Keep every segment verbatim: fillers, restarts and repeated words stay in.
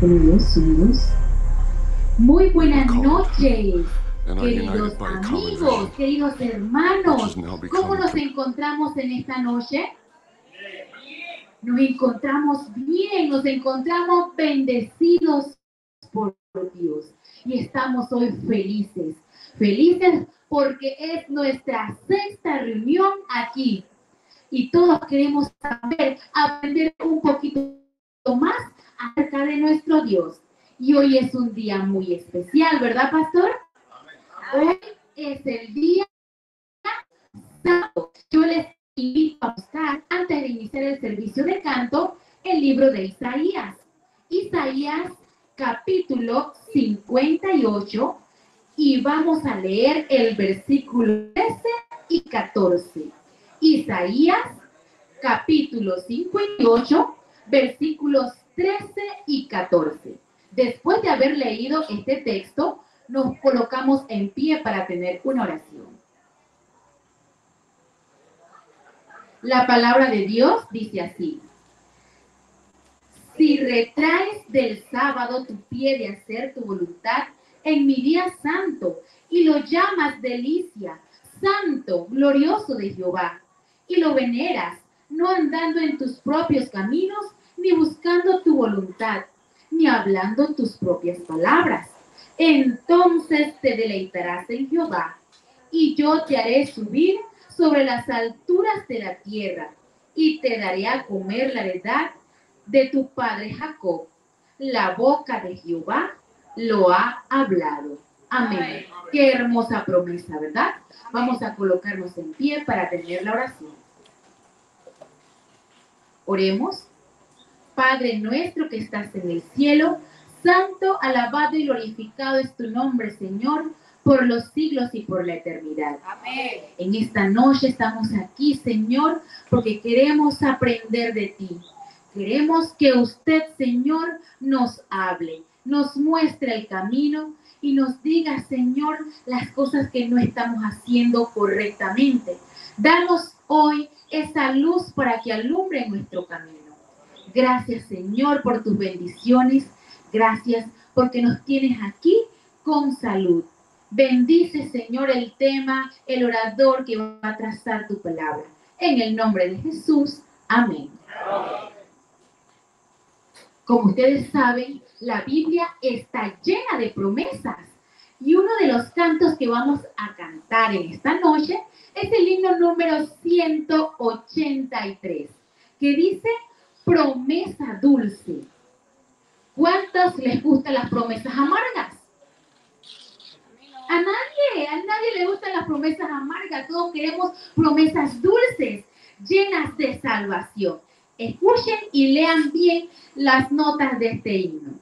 Unidos, unidos. Muy buenas noches, queridos amigos, queridos hermanos. ¿Cómo nos encontramos en esta noche? Nos encontramos bien, nos encontramos bendecidos por Dios. Y estamos hoy felices, felices porque es nuestra sexta reunión aquí. Y todos queremos saber, aprender un poquito más acerca de nuestro Dios. Y hoy es un día muy especial, ¿verdad, pastor? Hoy es el día santo. Yo les invito a buscar, antes de iniciar el servicio de canto, el libro de Isaías. Isaías capítulo cincuenta y ocho, y vamos a leer el versículo trece y catorce. Isaías capítulo cincuenta y ocho, versículos trece y catorce. Después de haber leído este texto, nos colocamos en pie para tener una oración. La palabra de Dios dice así: si retraes del sábado tu pie de hacer tu voluntad en mi día santo, y lo llamas delicia, santo, glorioso de Jehová, y lo veneras, no andando en tus propios caminos, ni buscando tu voluntad, ni hablando tus propias palabras, entonces te deleitarás en Jehová, y yo te haré subir sobre las alturas de la tierra, y te daré a comer la heredad de tu padre Jacob. La boca de Jehová lo ha hablado. Amén. Amén. Qué hermosa promesa, ¿verdad? Amén. Vamos a colocarnos en pie para tener la oración. Oremos. Padre nuestro que estás en el cielo, santo, alabado y glorificado es tu nombre, Señor, por los siglos y por la eternidad. Amén. En esta noche estamos aquí, Señor, porque queremos aprender de ti. Queremos que usted, Señor, nos hable, nos muestre el camino y nos diga, Señor, las cosas que no estamos haciendo correctamente. Danos hoy esa luz para que alumbre nuestro camino. Gracias, Señor, por tus bendiciones. Gracias porque nos tienes aquí con salud. Bendice, Señor, el tema, el orador que va a trazar tu palabra. En el nombre de Jesús. Amén. Amén. Como ustedes saben, la Biblia está llena de promesas. Y uno de los cantos que vamos a cantar en esta noche es el himno número ciento ochenta y tres, que dice: promesa dulce. ¿Cuántos les gustan las promesas amargas? A nadie, a nadie le gustan las promesas amargas. Todos queremos promesas dulces, llenas de salvación. Escuchen y lean bien las notas de este himno.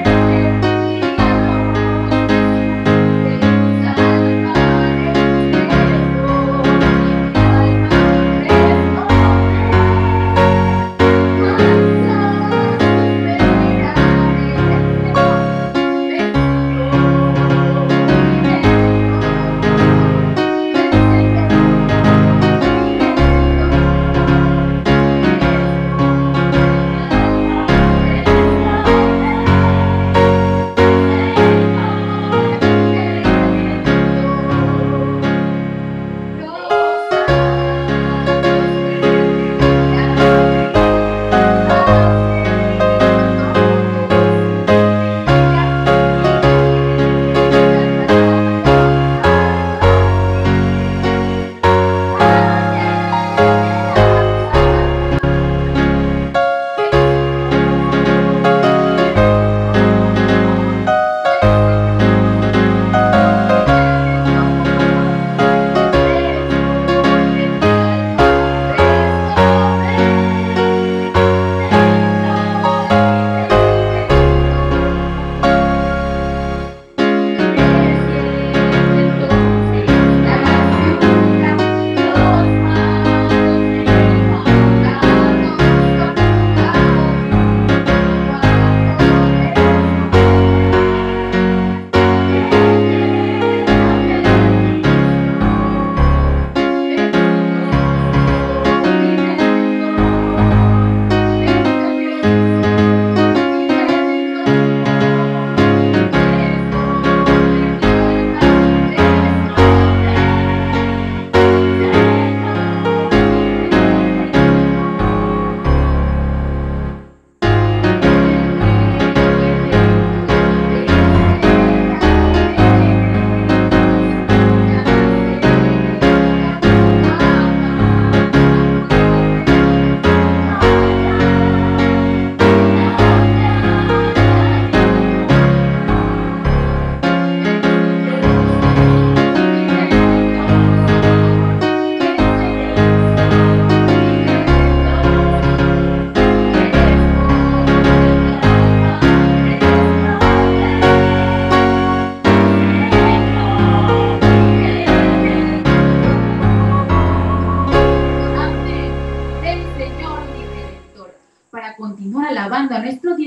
Salvaré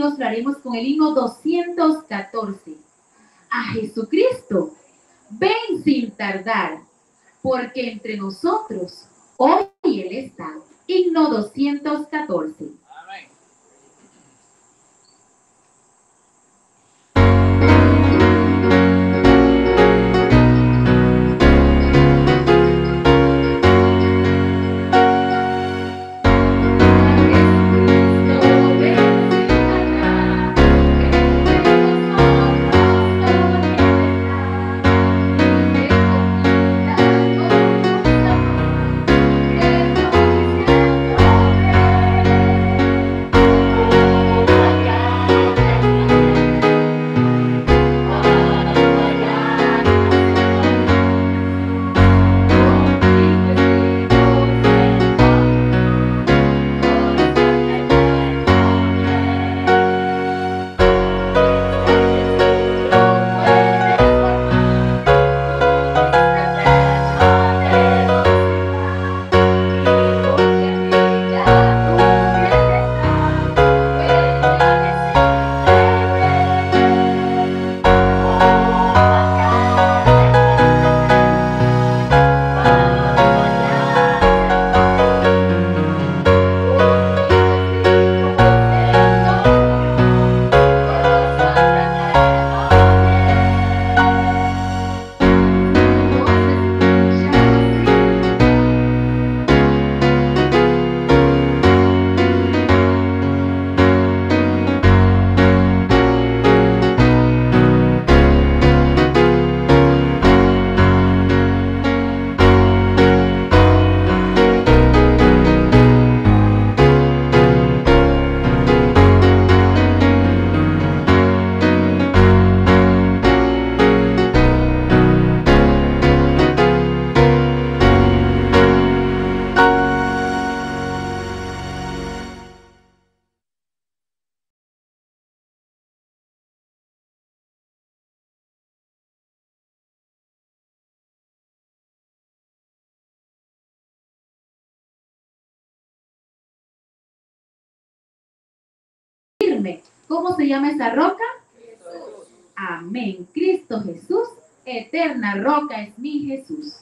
unidos lo haremos con el himno doscientos catorce. A Jesucristo, ven sin tardar, porque entre nosotros hoy Él está. Himno doscientos catorce. ¿Cómo se llama esa roca? Jesús. Amén. Cristo Jesús, eterna roca es mi Jesús.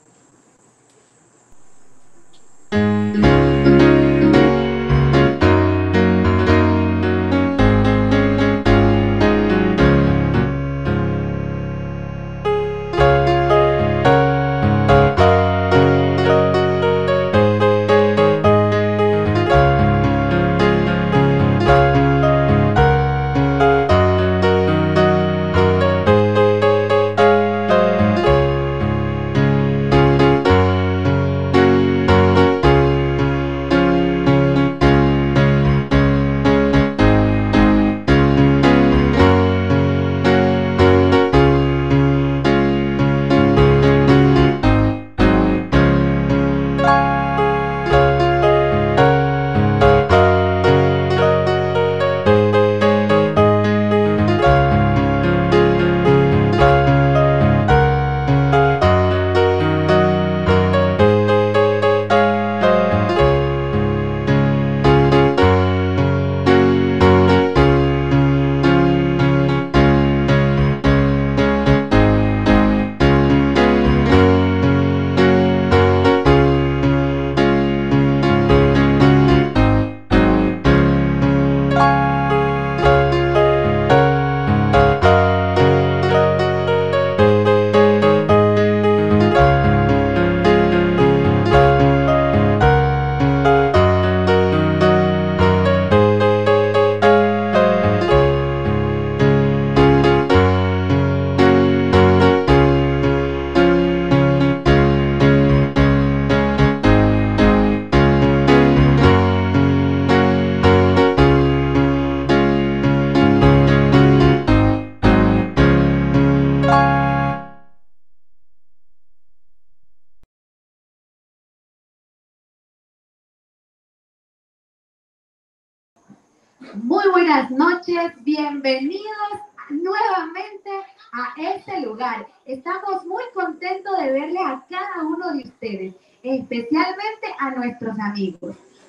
Muy buenas noches, bienvenidos nuevamente a este lugar. Estamos muy contentos de verles a cada uno de ustedes, especialmente a nuestros amigos.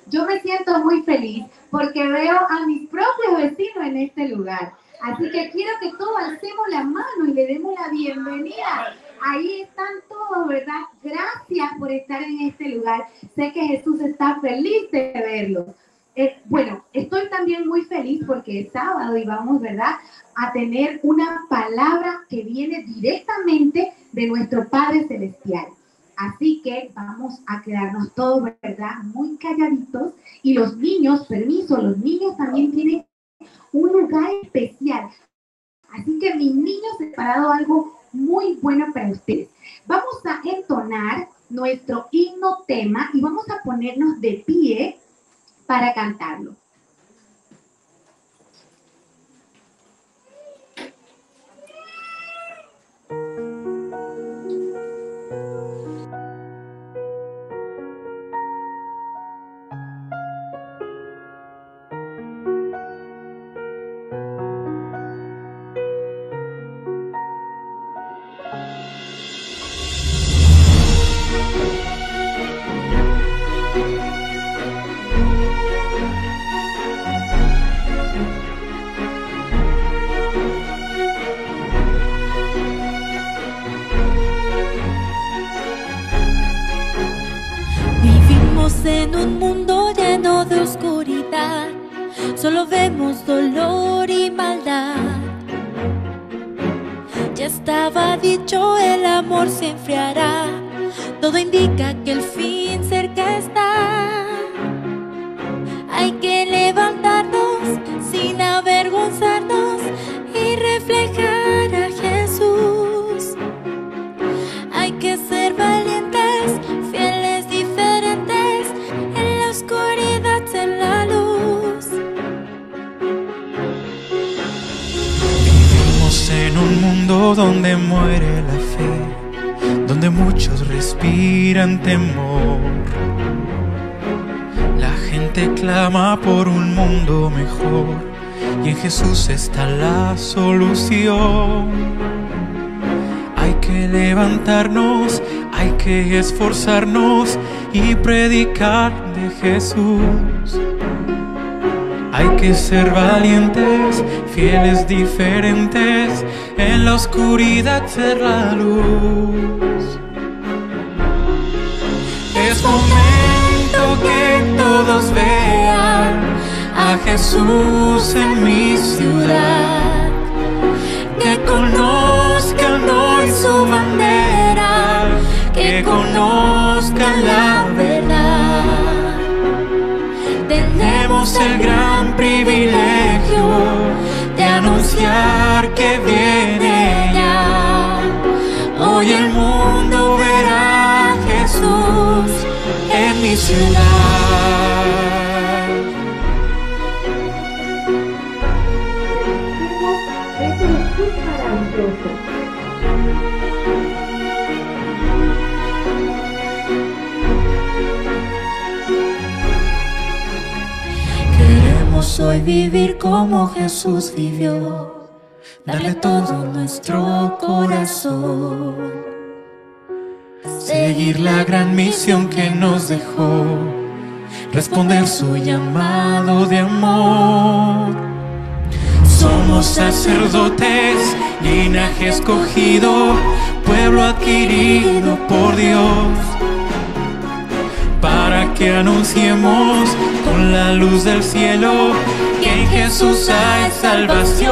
Yo me siento muy feliz porque veo a mis propios vecinos en este lugar. Así que quiero que todos alcemos la mano y le demos la bienvenida. Ahí están todos, ¿verdad? Gracias por estar en este lugar. Sé que Jesús está feliz de verlos. Eh, bueno, estoy también muy feliz porque es sábado y vamos, ¿verdad?, a tener una palabra que viene directamente de nuestro Padre Celestial. Así que vamos a quedarnos todos, ¿verdad?, muy calladitos. Y los niños, permiso, los niños también tienen un lugar especial. Así que mis niños he preparado algo muy bueno para ustedes. Vamos a entonar nuestro himno tema y vamos a ponernos de pie para cantarlo. En un mundo lleno de oscuridad, solo vemos dolor y maldad. Ya estaba dicho, el amor se enfriará. Todo indica que el fin cerca está. Hay que levantarnos sin avergonzarnos y reflejar a Jesús. Hay que ser valientes, fieles, diferentes, en la oscuridad ser la luz. Vivimos en un mundo donde muere la fe, donde muchos respiran temor. La gente clama por un mundo mejor y en Jesús está la solución. Hay que levantarnos, hay que esforzarnos y predicar de Jesús. Hay que ser valientes, fieles, diferentes, en la oscuridad ser la luz. Es momento que todos vean a Jesús en mi ciudad, que conozcan hoy su bandera, que conozcan la verdad. Tenemos el gran privilegio de anunciar que viene ya. Hoy el mundo verá a Jesús en mi ciudad. Queremos hoy vivir como Jesús vivió, darle todo nuestro corazón, seguir la gran misión que nos dejó, responder su llamado de amor. Somos sacerdotes, linaje escogido, pueblo adquirido por Dios, para que anunciemos con la luz del cielo que en Jesús hay salvación.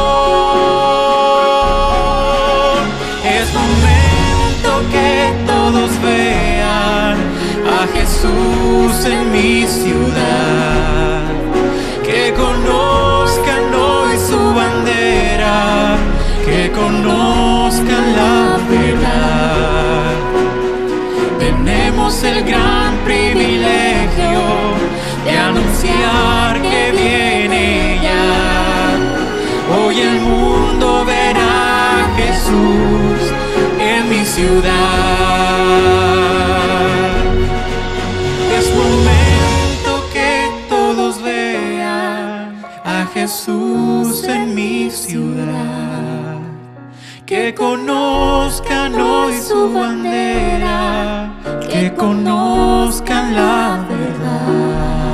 Es momento que todos vean a Jesús en mi ciudad, que conozcan hoy su bandera, que conozcan la verdad. Tenemos el gran privilegio de anunciar que viene ya. Hoy el mundo verá a Jesús en mi ciudad. Es momento que todos vean a Jesús en mi ciudad, que conozcan hoy su bandera, que conozcan la verdad.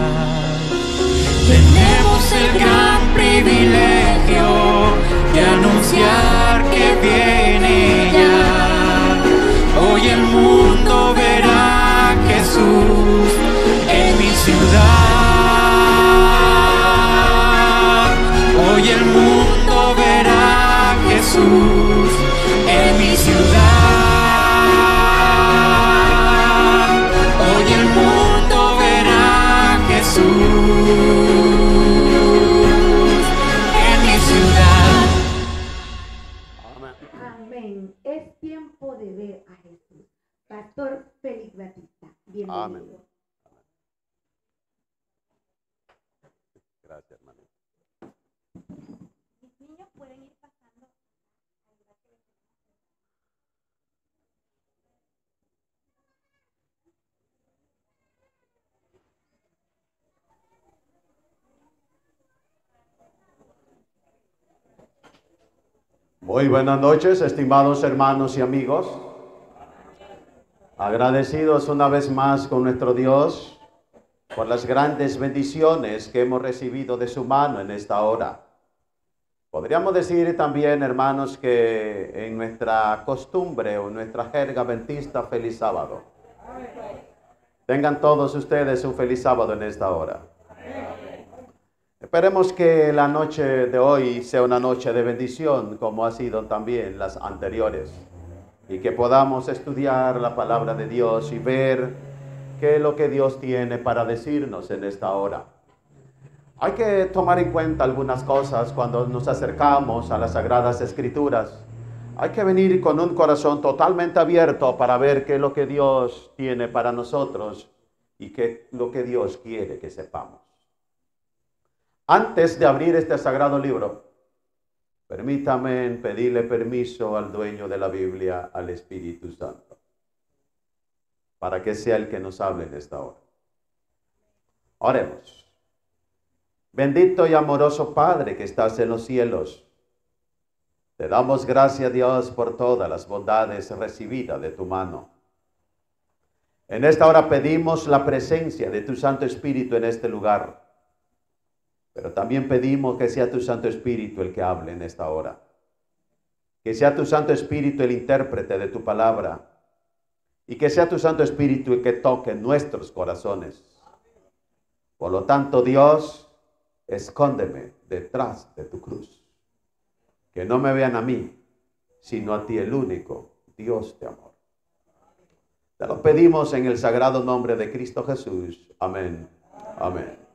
Amén. Gracias, hermano. Mis niños pueden ir pasando. Muy buenas noches, estimados hermanos y amigos. Agradecidos una vez más con nuestro Dios por las grandes bendiciones que hemos recibido de su mano en esta hora. Podríamos decir también, hermanos, que en nuestra costumbre o nuestra jerga adventista, feliz sábado. Tengan todos ustedes un feliz sábado en esta hora. Esperemos que la noche de hoy sea una noche de bendición, como ha sido también las anteriores, y que podamos estudiar la palabra de Dios y ver qué es lo que Dios tiene para decirnos en esta hora. Hay que tomar en cuenta algunas cosas cuando nos acercamos a las Sagradas Escrituras. Hay que venir con un corazón totalmente abierto para ver qué es lo que Dios tiene para nosotros y qué es lo que Dios quiere que sepamos. Antes de abrir este sagrado libro, permítame pedirle permiso al dueño de la Biblia, al Espíritu Santo, para que sea el que nos hable en esta hora. Oremos. Bendito y amoroso Padre que estás en los cielos, te damos gracias, Dios, por todas las bondades recibidas de tu mano. En esta hora pedimos la presencia de tu Santo Espíritu en este lugar. Pero también pedimos que sea tu Santo Espíritu el que hable en esta hora. Que sea tu Santo Espíritu el intérprete de tu palabra. Y que sea tu Santo Espíritu el que toque nuestros corazones. Por lo tanto, Dios, escóndeme detrás de tu cruz. Que no me vean a mí, sino a ti, el único Dios de amor. Te lo pedimos en el sagrado nombre de Cristo Jesús. Amén. Amén.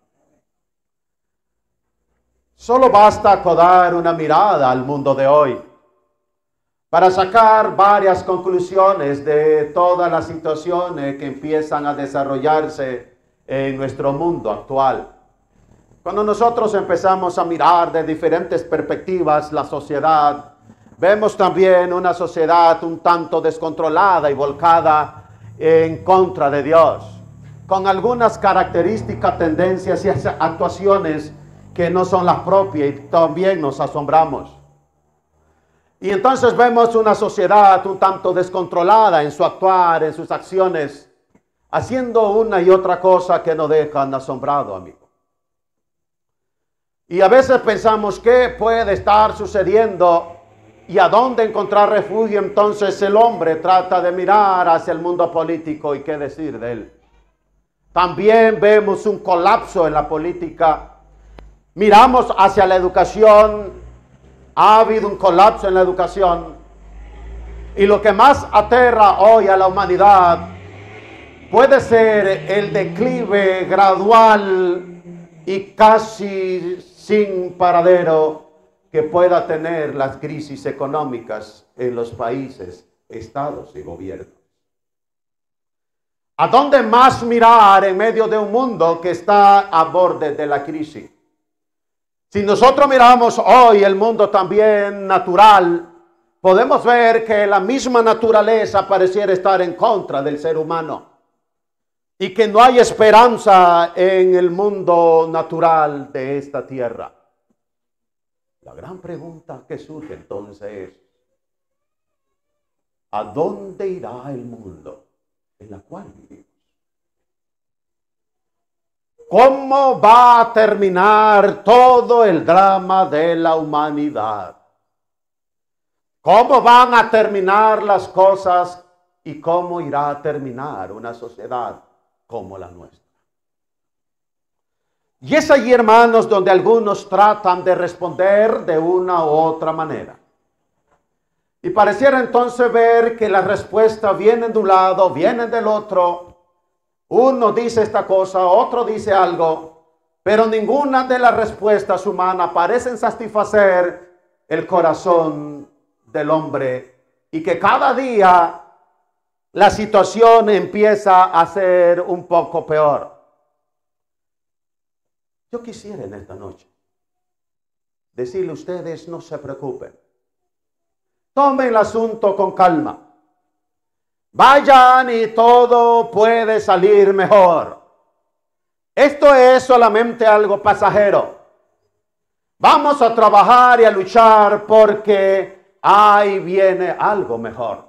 Solo basta acodar una mirada al mundo de hoy para sacar varias conclusiones de todas las situaciones que empiezan a desarrollarse en nuestro mundo actual. Cuando nosotros empezamos a mirar de diferentes perspectivas la sociedad, vemos también una sociedad un tanto descontrolada y volcada en contra de Dios, con algunas características, tendencias y actuaciones que no son las propias, y también nos asombramos. Y entonces vemos una sociedad un tanto descontrolada en su actuar, en sus acciones, haciendo una y otra cosa que nos dejan asombrado, amigo. Y a veces pensamos qué puede estar sucediendo y a dónde encontrar refugio. Entonces el hombre trata de mirar hacia el mundo político y qué decir de él. También vemos un colapso en la política. Miramos hacia la educación, ha habido un colapso en la educación, y lo que más aterra hoy a la humanidad puede ser el declive gradual y casi sin paradero que pueda tener las crisis económicas en los países, estados y gobiernos. ¿A dónde más mirar en medio de un mundo que está a borde de la crisis? Si nosotros miramos hoy el mundo también natural, podemos ver que la misma naturaleza pareciera estar en contra del ser humano y que no hay esperanza en el mundo natural de esta tierra. La gran pregunta que surge entonces es, ¿a dónde irá el mundo en la cual vivimos? ¿Cómo va a terminar todo el drama de la humanidad? ¿Cómo van a terminar las cosas y cómo irá a terminar una sociedad como la nuestra? Y es allí, hermanos, donde algunos tratan de responder de una u otra manera. Y pareciera entonces ver que las respuestas vienen de un lado, vienen del otro. Uno dice esta cosa, otro dice algo, pero ninguna de las respuestas humanas parecen satisfacer el corazón del hombre, y que cada día la situación empieza a ser un poco peor. Yo quisiera en esta noche decirle a ustedes, no se preocupen. Tomen el asunto con calma. Vayan y todo puede salir mejor. Esto es solamente algo pasajero. Vamos a trabajar y a luchar porque ahí viene algo mejor.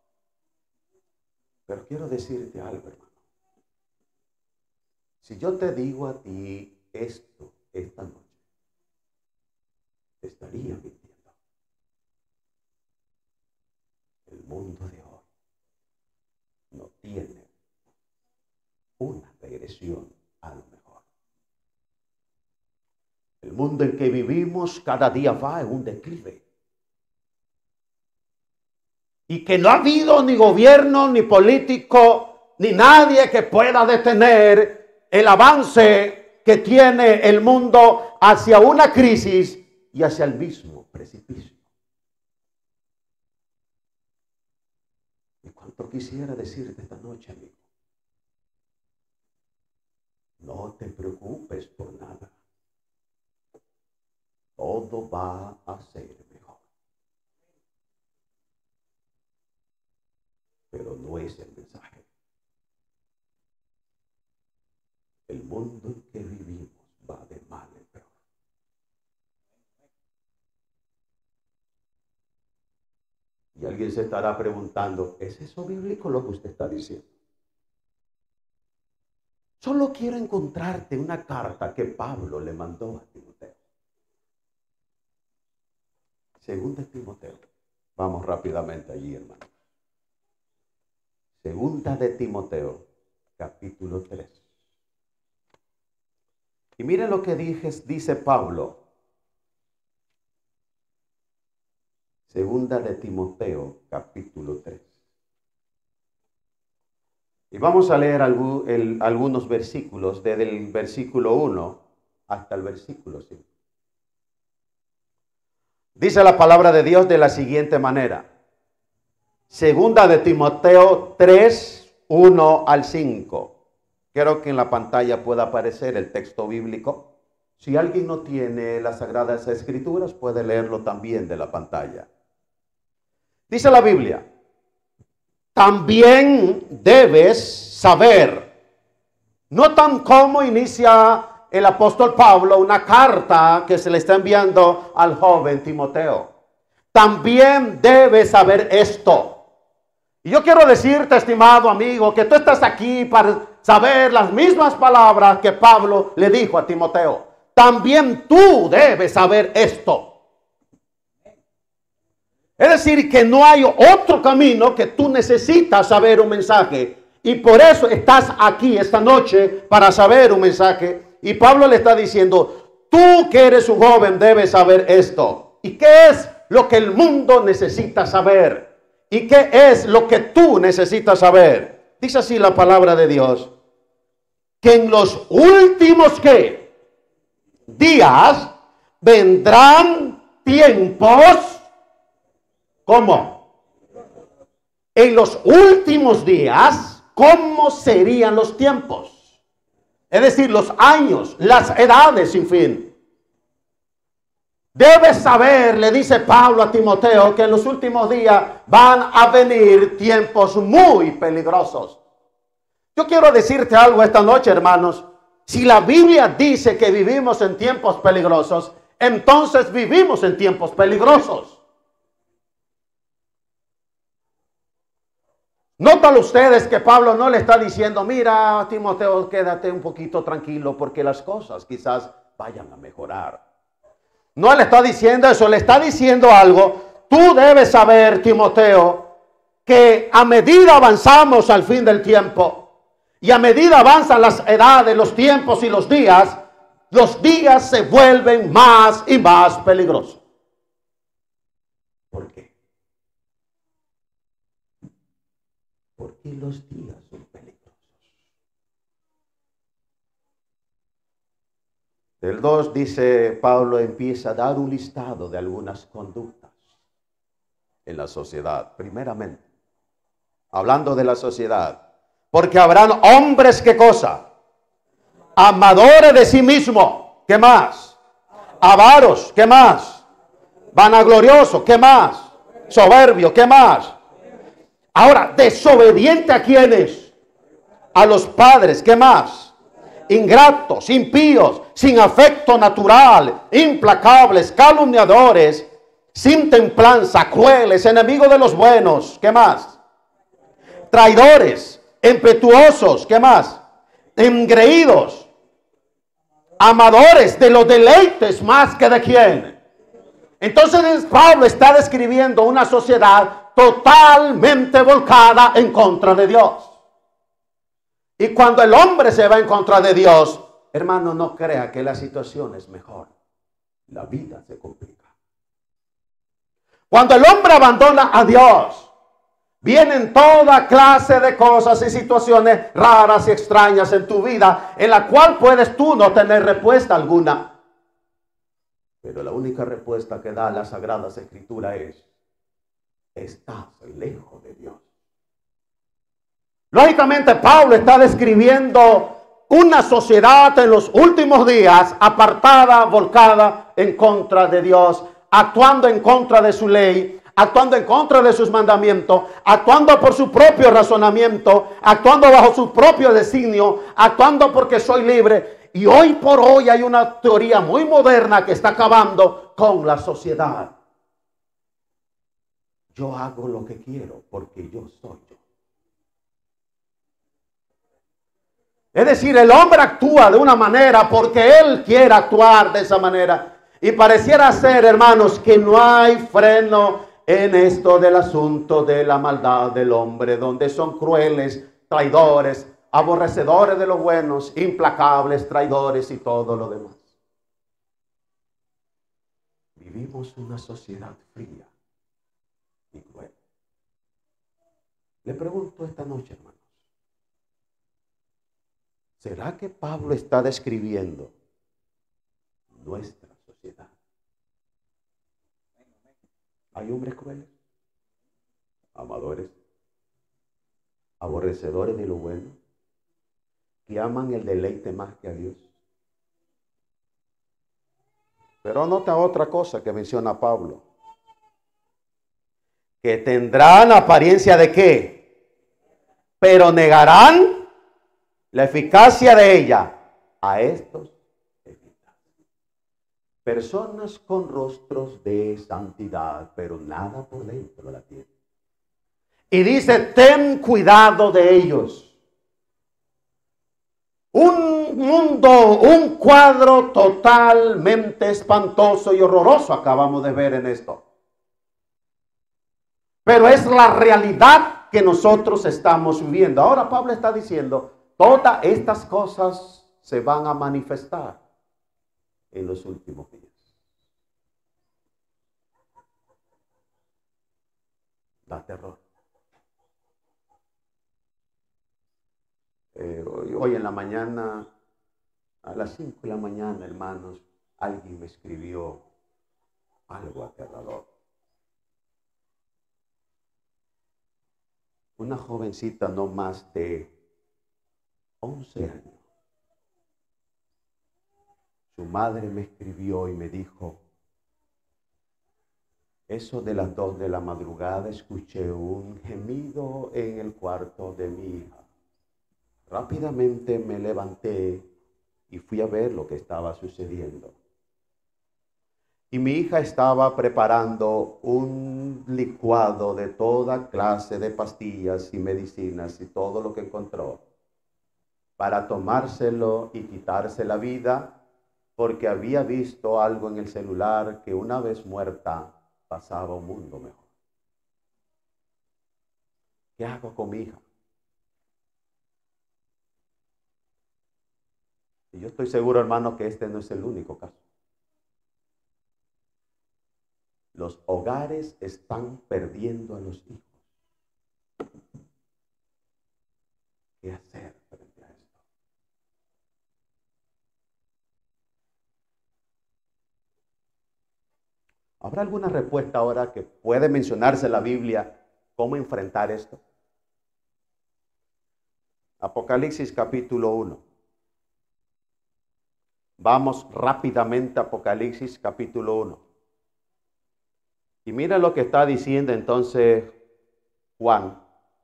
Pero quiero decirte algo, hermano. Si yo te digo a ti esto esta noche, te estaría mintiendo. El mundo de hoy no tiene una regresión a lo mejor. El mundo en que vivimos cada día va en un declive. Y que no ha habido ni gobierno, ni político, ni nadie que pueda detener el avance que tiene el mundo hacia una crisis y hacia el mismo precipicio. Y cuánto quisiera decirte esta noche, amigo, no te preocupes por nada. Todo va a ser mejor. Pero no es el mensaje. El mundo en que vivimos va de mal en peor. Y alguien se estará preguntando, ¿es eso bíblico lo que usted está diciendo? Solo quiero encontrarte una carta que Pablo le mandó a Timoteo. Segunda Timoteo. Vamos rápidamente allí, hermano. Segunda de Timoteo, capítulo tres. Y miren lo que dije, dice Pablo. Segunda de Timoteo, capítulo tres. Y vamos a leer algún, el, algunos versículos, desde el versículo uno hasta el versículo cinco. Dice la palabra de Dios de la siguiente manera. Segunda de Timoteo tres, uno al cinco. Quiero que en la pantalla pueda aparecer el texto bíblico. Si alguien no tiene las Sagradas Escrituras, puede leerlo también de la pantalla. Dice la Biblia, también debes saber, notan cómo inicia el apóstol Pablo una carta que se le está enviando al joven Timoteo. También debes saber esto. Y yo quiero decirte, estimado amigo, que tú estás aquí para saber las mismas palabras que Pablo le dijo a Timoteo. También tú debes saber esto. Es decir, que no hay otro camino, que tú necesitas saber un mensaje. Y por eso estás aquí esta noche para saber un mensaje. Y Pablo le está diciendo, tú que eres un joven debes saber esto. ¿Y qué es lo que el mundo necesita saber? ¿Y qué es lo que tú necesitas saber? Dice así la palabra de Dios. Que en los últimos ¿qué? días vendrán tiempos. ¿Cómo? En los últimos días, ¿cómo serían los tiempos? Es decir, los años, las edades sin fin. Debes saber, le dice Pablo a Timoteo, que en los últimos días van a venir tiempos muy peligrosos. Yo quiero decirte algo esta noche, hermanos. Si la Biblia dice que vivimos en tiempos peligrosos, entonces vivimos en tiempos peligrosos. Notan ustedes que Pablo no le está diciendo, mira, Timoteo, quédate un poquito tranquilo porque las cosas quizás vayan a mejorar. No le está diciendo eso, le está diciendo algo. Tú debes saber, Timoteo, que a medida avanzamos al fin del tiempo y a medida avanzan las edades, los tiempos y los días, los días se vuelven más y más peligrosos. ¿Por qué? Porque los días son peligrosos. Del dos dice Pablo, empieza a dar un listado de algunas conductas en la sociedad. Primeramente, hablando de la sociedad. Porque habrán hombres, ¿qué cosa? Amadores de sí mismo, ¿qué más? Avaros, ¿qué más? Vanaglorioso, ¿qué más? Soberbio, ¿qué más? Ahora, desobediente a quiénes? A los padres, ¿qué más? Ingratos, impíos, sin afecto natural, implacables, calumniadores, sin templanza, crueles, enemigos de los buenos, ¿qué más? Traidores, impetuosos, ¿qué más? Engreídos, amadores de los deleites más que de quién. Entonces Pablo está describiendo una sociedad totalmente volcada en contra de Dios. Y cuando el hombre se va en contra de Dios, hermano, no crea que la situación es mejor. La vida se complica. Cuando el hombre abandona a Dios, vienen toda clase de cosas y situaciones raras y extrañas en tu vida, en la cual puedes tú no tener respuesta alguna. Pero la única respuesta que da la Sagrada Escritura es: estás lejos de Dios. Lógicamente, Pablo está describiendo una sociedad en los últimos días apartada, volcada en contra de Dios, actuando en contra de su ley, actuando en contra de sus mandamientos, actuando por su propio razonamiento, actuando bajo su propio designio, actuando porque soy libre. Y hoy por hoy hay una teoría muy moderna que está acabando con la sociedad. Yo hago lo que quiero porque yo soy yo. Es decir, el hombre actúa de una manera porque él quiere actuar de esa manera. Y pareciera ser, hermanos, que no hay freno en esto del asunto de la maldad del hombre, donde son crueles, traidores, aborrecedores de los buenos, implacables, traidores y todo lo demás. Vivimos una sociedad fría y cruel. Le pregunto esta noche, hermanos, ¿será que Pablo está describiendo nuestra sociedad? ¿Hay hombres crueles, amadores, aborrecedores de lo bueno, que aman el deleite más que a Dios? Pero nota otra cosa que menciona Pablo: que tendrán apariencia de qué, pero negarán la eficacia de ella. A estos evitan. Personas con rostros de santidad, pero nada por dentro la tienen. Y dice: ten cuidado de ellos. Un mundo, un cuadro totalmente espantoso y horroroso acabamos de ver en esto. Pero es la realidad que nosotros estamos viviendo. Ahora Pablo está diciendo: todas estas cosas se van a manifestar en los últimos días. Da terror. Eh, hoy, hoy en la mañana, a las cinco de la mañana, hermanos, alguien me escribió algo aterrador. Una jovencita no más de once años. Su madre me escribió y me dijo: eso de las dos de la madrugada escuché un gemido en el cuarto de mi hija. Rápidamente me levanté y fui a ver lo que estaba sucediendo. Y mi hija estaba preparando un licuado de toda clase de pastillas y medicinas y todo lo que encontró para tomárselo y quitarse la vida, porque había visto algo en el celular que una vez muerta pasaba un mundo mejor. ¿Qué hago con mi hija? Y yo estoy seguro, hermano, que este no es el único caso. Los hogares están perdiendo a los hijos. ¿Qué hacer frente a esto? ¿Habrá alguna respuesta ahora que puede mencionarse en la Biblia? ¿Cómo enfrentar esto? Apocalipsis capítulo uno. Vamos rápidamente a Apocalipsis capítulo uno. Y mira lo que está diciendo entonces Juan.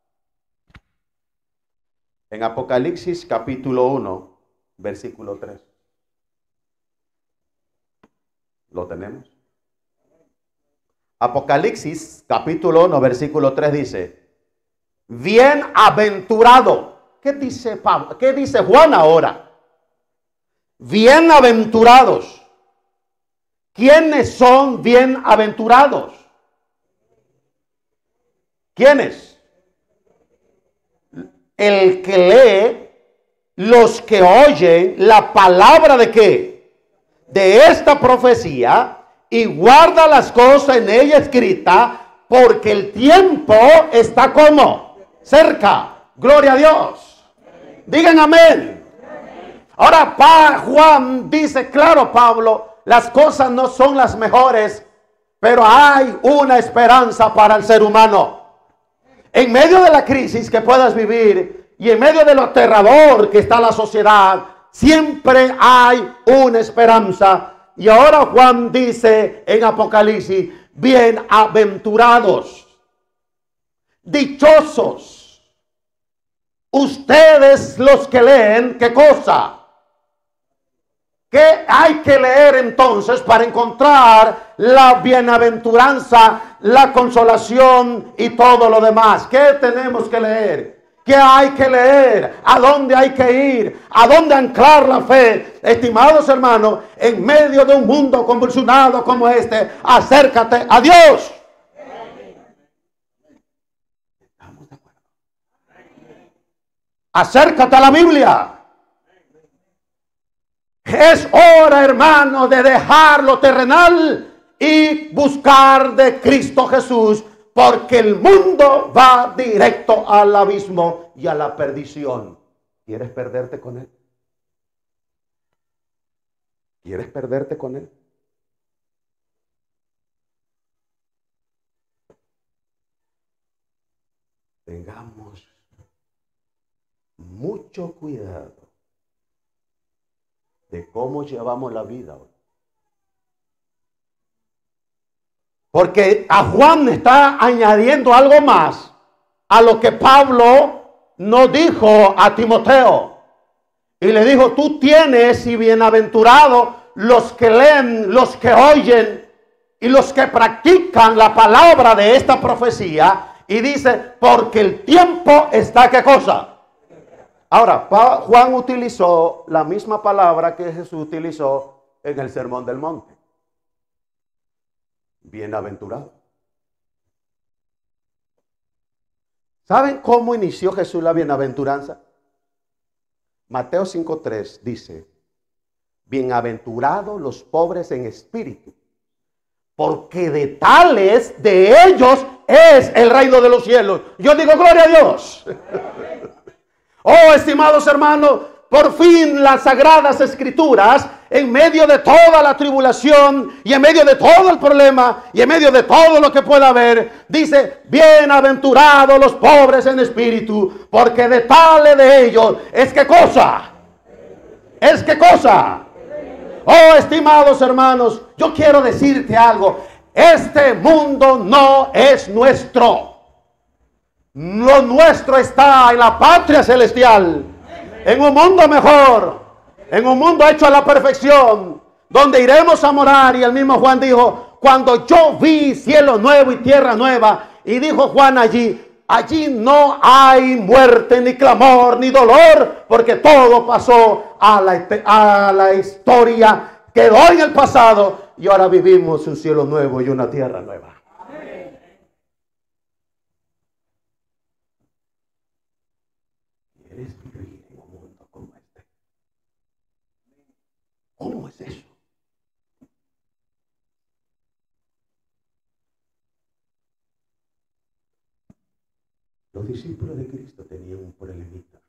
En Apocalipsis capítulo uno, versículo tres. ¿Lo tenemos? Apocalipsis capítulo uno, versículo tres dice: bienaventurado. ¿Qué dice Pablo? ¿Qué dice Juan ahora? Bienaventurados. ¿Quiénes son bienaventurados? ¿Quiénes? El que lee, los que oyen la palabra de qué? De esta profecía y guarda las cosas en ella escritas, porque el tiempo está como cerca. Gloria a Dios. Digan amén. Ahora pa, Juan dice, claro, Pablo, las cosas no son las mejores, pero hay una esperanza para el ser humano. En medio de la crisis que puedas vivir y en medio de lo aterrador que está la sociedad, siempre hay una esperanza. Y ahora Juan dice en Apocalipsis: bienaventurados, dichosos, ustedes los que leen, ¿qué cosa? ¿Qué hay que leer entonces para encontrar la bienaventuranza, la consolación y todo lo demás? ¿Qué tenemos que leer? ¿Qué hay que leer? ¿A dónde hay que ir? ¿A dónde anclar la fe? Estimados hermanos, en medio de un mundo convulsionado como este, acércate a Dios. ¿Estamos de acuerdo? Acércate a la Biblia. Es hora, hermano, de dejar lo terrenal y buscar de Cristo Jesús, porque el mundo va directo al abismo y a la perdición. ¿Quieres perderte con Él? ¿Quieres perderte con Él? Tengamos mucho cuidado de cómo llevamos la vida hoy. Porque a Juan está añadiendo algo más a lo que Pablo no dijo a Timoteo. Y le dijo: tú tienes y bienaventurados los que leen, los que oyen y los que practican la palabra de esta profecía. Y dice: porque el tiempo está, ¿qué cosa? Ahora, Juan utilizó la misma palabra que Jesús utilizó en el Sermón del Monte. Bienaventurado. ¿Saben cómo inició Jesús la bienaventuranza? Mateo cinco tres dice: bienaventurados los pobres en espíritu, porque de tales, de ellos es el reino de los cielos. Yo digo, gloria a Dios. Oh, estimados hermanos, por fin las sagradas escrituras, en medio de toda la tribulación y en medio de todo el problema y en medio de todo lo que pueda haber, dice: bienaventurados los pobres en espíritu, porque de tales de ellos es ¿qué cosa? Es ¿qué cosa? Oh, estimados hermanos, yo quiero decirte algo. Este mundo no es nuestro. Lo nuestro está en la patria celestial, en un mundo mejor, en un mundo hecho a la perfección, donde iremos a morar. Y el mismo Juan dijo: cuando yo vi cielo nuevo y tierra nueva, y dijo Juan allí, allí no hay muerte, ni clamor, ni dolor, porque todo pasó a la, a la historia, quedó en el pasado, y ahora vivimos un cielo nuevo y una tierra nueva. ¿Quieres vivir en un mundo como este? ¿Cómo es eso? Los discípulos de Cristo tenían un problemita.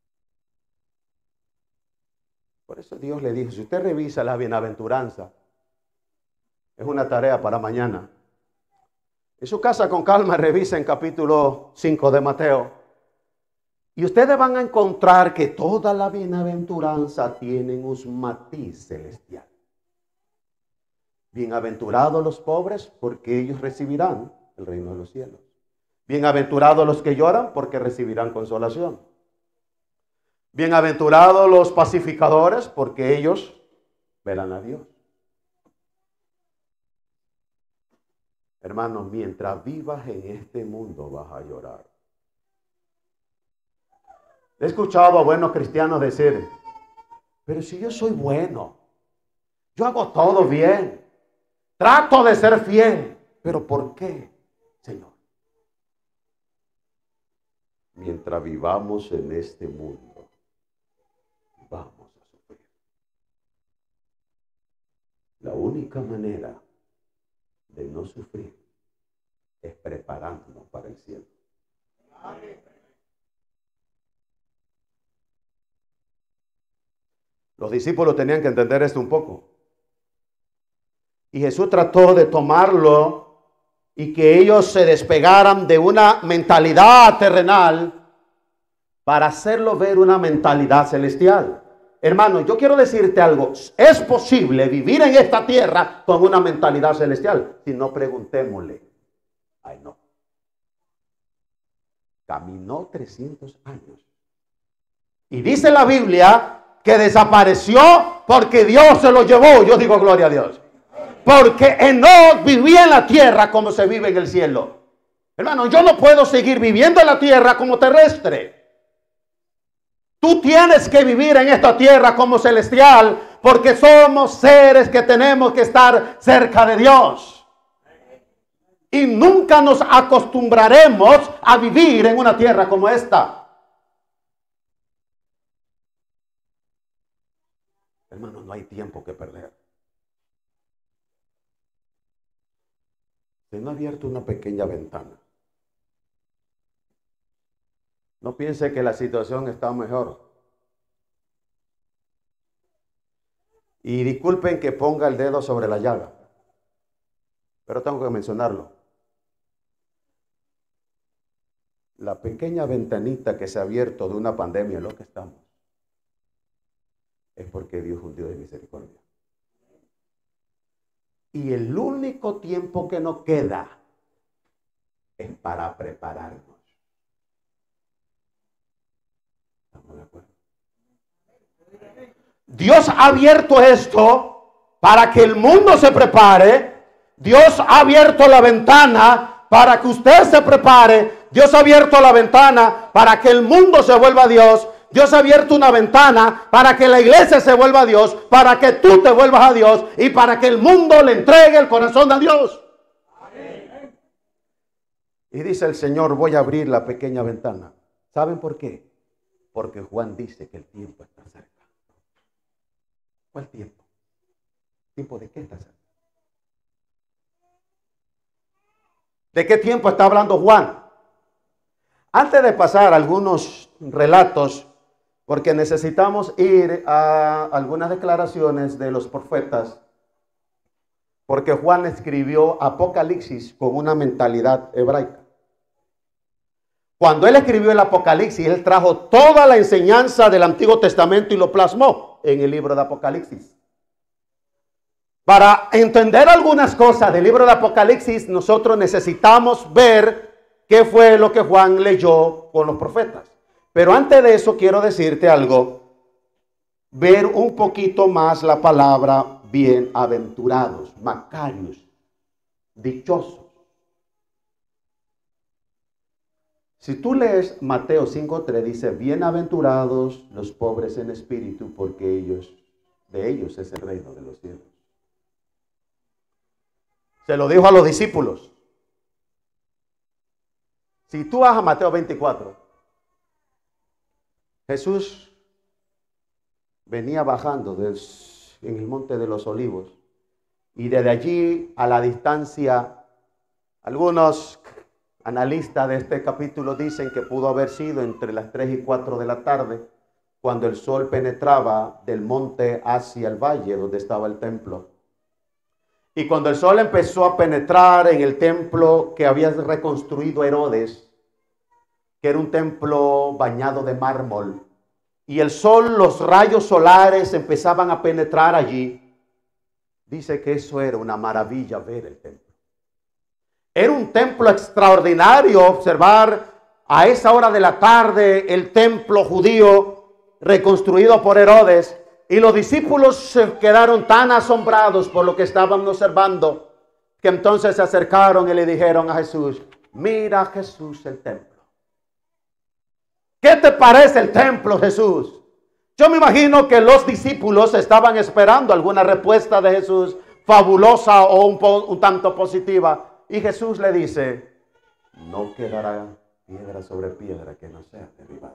Por eso Dios le dijo: si usted revisa la bienaventuranza, es una tarea para mañana. En su casa con calma revisa en capítulo cinco de Mateo. Y ustedes van a encontrar que toda la bienaventuranza tiene un matiz celestial. Bienaventurados los pobres, porque ellos recibirán el reino de los cielos. Bienaventurados los que lloran, porque recibirán consolación. Bienaventurados los pacificadores, porque ellos verán a Dios. Hermanos, mientras vivas en este mundo vas a llorar. He escuchado a buenos cristianos decir, pero si yo soy bueno, yo hago todo bien, trato de ser fiel, pero ¿por qué, Señor? Mientras vivamos en este mundo, vamos a sufrir. La única manera de no sufrir es preparándonos para el cielo. Los discípulos tenían que entender esto un poco. Y Jesús trató de tomarlo y que ellos se despegaran de una mentalidad terrenal para hacerlo ver una mentalidad celestial. Hermano, yo quiero decirte algo. Es posible vivir en esta tierra con una mentalidad celestial. Si no, preguntémosle. Ay, no. Caminó trescientos años. Y dice la Biblia que desapareció porque Dios se lo llevó. Yo digo gloria a Dios. Porque Enoc vivía en la tierra como se vive en el cielo. Hermano, yo no puedo seguir viviendo en la tierra como terrestre. Tú tienes que vivir en esta tierra como celestial, porque somos seres que tenemos que estar cerca de Dios. Y nunca nos acostumbraremos a vivir en una tierra como esta. Hermano, no hay tiempo que perder. Se nos ha abierto una pequeña ventana. No piense que la situación está mejor. Y disculpen que ponga el dedo sobre la llaga, pero tengo que mencionarlo. La pequeña ventanita que se ha abierto de una pandemia en lo que estamos es porque Dios es un Dios de misericordia. Y el único tiempo que nos queda es para prepararnos. ¿Estamos de acuerdo? Dios ha abierto esto para que el mundo se prepare. Dios ha abierto la ventana para que usted se prepare. Dios ha abierto la ventana para que el mundo se vuelva a Dios. Dios ha abierto una ventana para que la iglesia se vuelva a Dios, para que tú te vuelvas a Dios y para que el mundo le entregue el corazón a Dios. Amén. Y dice el Señor, voy a abrir la pequeña ventana. ¿Saben por qué? Porque Juan dice que el tiempo está cerca. ¿Cuál tiempo? ¿Tiempo de qué está cerca? ¿De qué tiempo está hablando Juan? Antes de pasar a algunos relatos, porque necesitamos ir a algunas declaraciones de los profetas, porque Juan escribió Apocalipsis con una mentalidad hebraica. Cuando él escribió el Apocalipsis, él trajo toda la enseñanza del Antiguo Testamento y lo plasmó en el libro de Apocalipsis. Para entender algunas cosas del libro de Apocalipsis, nosotros necesitamos ver qué fue lo que Juan leyó con los profetas. Pero antes de eso quiero decirte algo, ver un poquito más la palabra bienaventurados, macarios, dichosos. Si tú lees Mateo cinco tres, dice, bienaventurados los pobres en espíritu, porque ellos, de ellos es el reino de los cielos. Se lo dijo a los discípulos. Si tú vas a Mateo veinticuatro, Jesús venía bajando del, en el monte de los olivos y desde allí a la distancia, algunos analistas de este capítulo dicen que pudo haber sido entre las tres y cuatro de la tarde cuando el sol penetraba del monte hacia el valle donde estaba el templo. Y cuando el sol empezó a penetrar en el templo que había reconstruido Herodes, que era un templo bañado de mármol, y el sol, los rayos solares empezaban a penetrar allí. Dice que eso era una maravilla ver el templo. Era un templo extraordinario observar a esa hora de la tarde el templo judío reconstruido por Herodes, y los discípulos se quedaron tan asombrados por lo que estaban observando que entonces se acercaron y le dijeron a Jesús: mira, Jesús, el templo. ¿Qué te parece el templo, Jesús? Yo me imagino que los discípulos estaban esperando alguna respuesta de Jesús fabulosa o un, un tanto positiva. Y Jesús le dice: no quedará piedra sobre piedra que no sea derribada.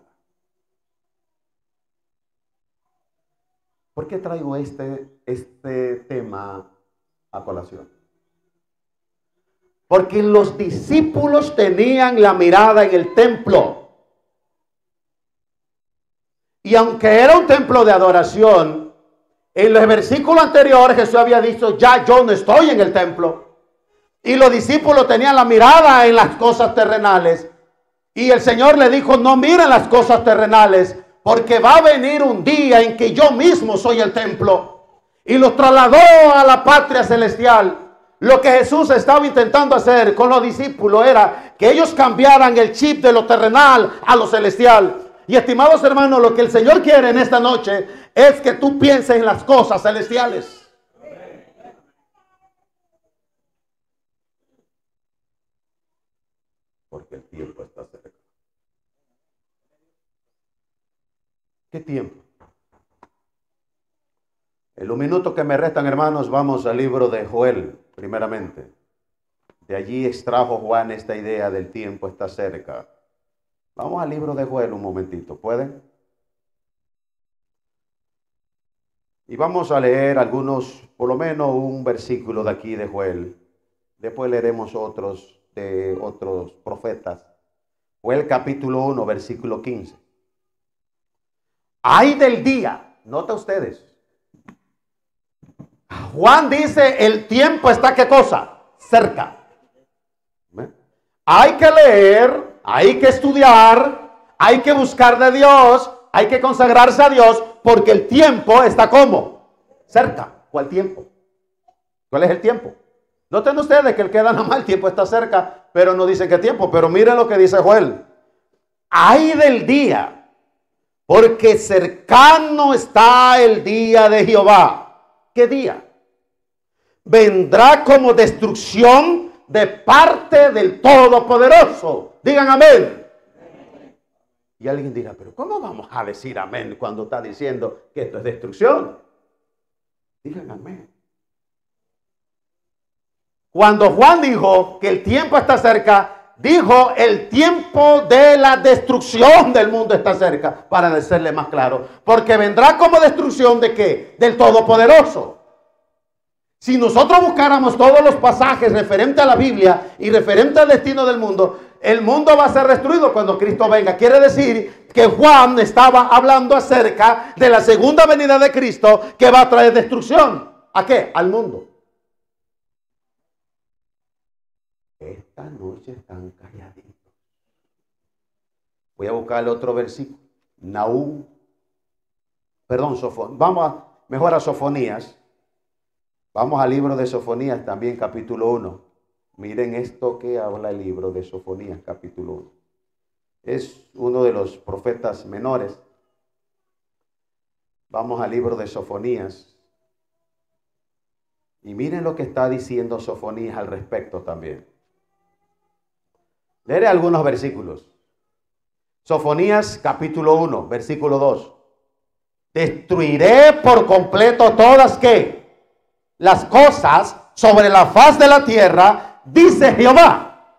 ¿Por qué traigo este, este tema a colación? Porque los discípulos tenían la mirada en el templo. Y aunque era un templo de adoración, en los versículos anteriores Jesús había dicho: ya yo no estoy en el templo. Y los discípulos tenían la mirada en las cosas terrenales. Y el Señor le dijo: no miren las cosas terrenales, porque va a venir un día en que yo mismo soy el templo. Y los trasladó a la patria celestial. Lo que Jesús estaba intentando hacer con los discípulos era que ellos cambiaran el chip de lo terrenal a lo celestial. Y estimados hermanos, lo que el Señor quiere en esta noche es que tú pienses en las cosas celestiales. Porque el tiempo está cerca. ¿Qué tiempo? En los minutos que me restan, hermanos, vamos al libro de Joel, primeramente. De allí extrajo Juan esta idea del tiempo está cerca. Vamos al libro de Joel un momentito, ¿pueden? Y vamos a leer algunos, por lo menos un versículo de aquí de Joel. Después leeremos otros de otros profetas. Joel capítulo uno, versículo quince. Ay del día, nota ustedes. Juan dice: el tiempo está, ¿qué cosa? Cerca. ¿Ve? Hay que leer. Hay que estudiar, hay que buscar de Dios, hay que consagrarse a Dios, porque el tiempo está ¿cómo? Cerca. ¿Cuál tiempo? ¿Cuál es el tiempo? Noten ustedes que el que da nada más el tiempo está cerca, pero no dice qué tiempo. Pero miren lo que dice Joel: ay del día, porque cercano está el día de Jehová. ¿Qué día? Vendrá como destrucción de parte del Todopoderoso. Digan amén. Y alguien dirá: pero ¿cómo vamos a decir amén cuando está diciendo que esto es destrucción? Digan amén. Cuando Juan dijo que el tiempo está cerca, dijo el tiempo de la destrucción del mundo está cerca, para decirle más claro. Porque vendrá como destrucción ¿de qué? Del Todopoderoso. Si nosotros buscáramos todos los pasajes referentes a la Biblia y referente al destino del mundo, el mundo va a ser destruido cuando Cristo venga. Quiere decir que Juan estaba hablando acerca de la segunda venida de Cristo, que va a traer destrucción. ¿A qué? Al mundo. Esta noche están calladitos. Voy a buscarle otro versículo. Nahum. Perdón, Sofón. Vamos a, mejor a Sofonías. Vamos al libro de Sofonías también, capítulo uno. Miren esto que habla el libro de Sofonías, capítulo uno. Es uno de los profetas menores. Vamos al libro de Sofonías. Y miren lo que está diciendo Sofonías al respecto también. Leeré algunos versículos. Sofonías, capítulo uno, versículo dos. Destruiré por completo todas, ¿qué? Las cosas sobre la faz de la tierra, dice Jehová.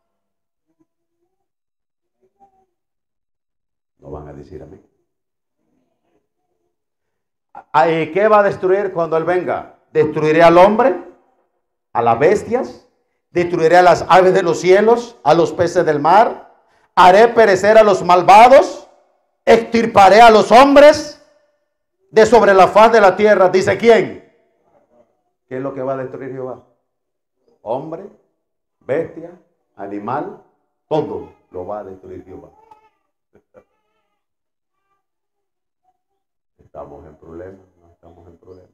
No van a decir amén. ¿Qué va a destruir cuando Él venga? Destruiré al hombre, a las bestias, destruiré a las aves de los cielos, a los peces del mar, haré perecer a los malvados, extirparé a los hombres de sobre la faz de la tierra. ¿Dice quién? ¿Qué es lo que va a destruir Jehová? Hombre, bestia, animal, todo lo va a destruir Jehová. Estamos en problemas, no estamos en problemas.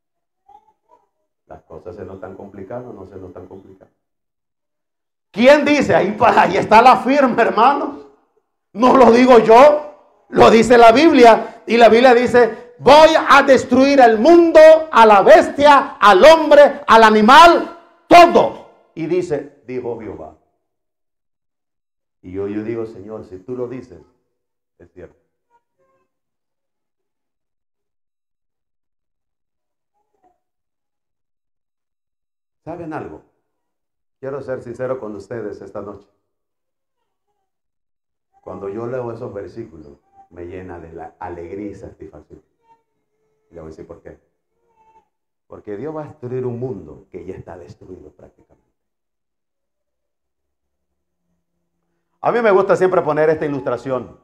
Las cosas se nos están complicando, no se nos están complicando. ¿Quién dice? Ahí, ahí está la firma, hermanos. No lo digo yo, lo dice la Biblia. Y la Biblia dice, voy a destruir el mundo, a la bestia, al hombre, al animal, todo. Y dice, dijo Jehová. Y yo, yo digo, Señor, si tú lo dices, es cierto. ¿Saben algo? Quiero ser sincero con ustedes esta noche. Cuando yo leo esos versículos, me llena de la alegría y satisfacción. Y le voy a decir por qué. Porque Dios va a destruir un mundo que ya está destruido prácticamente. A mí me gusta siempre poner esta ilustración.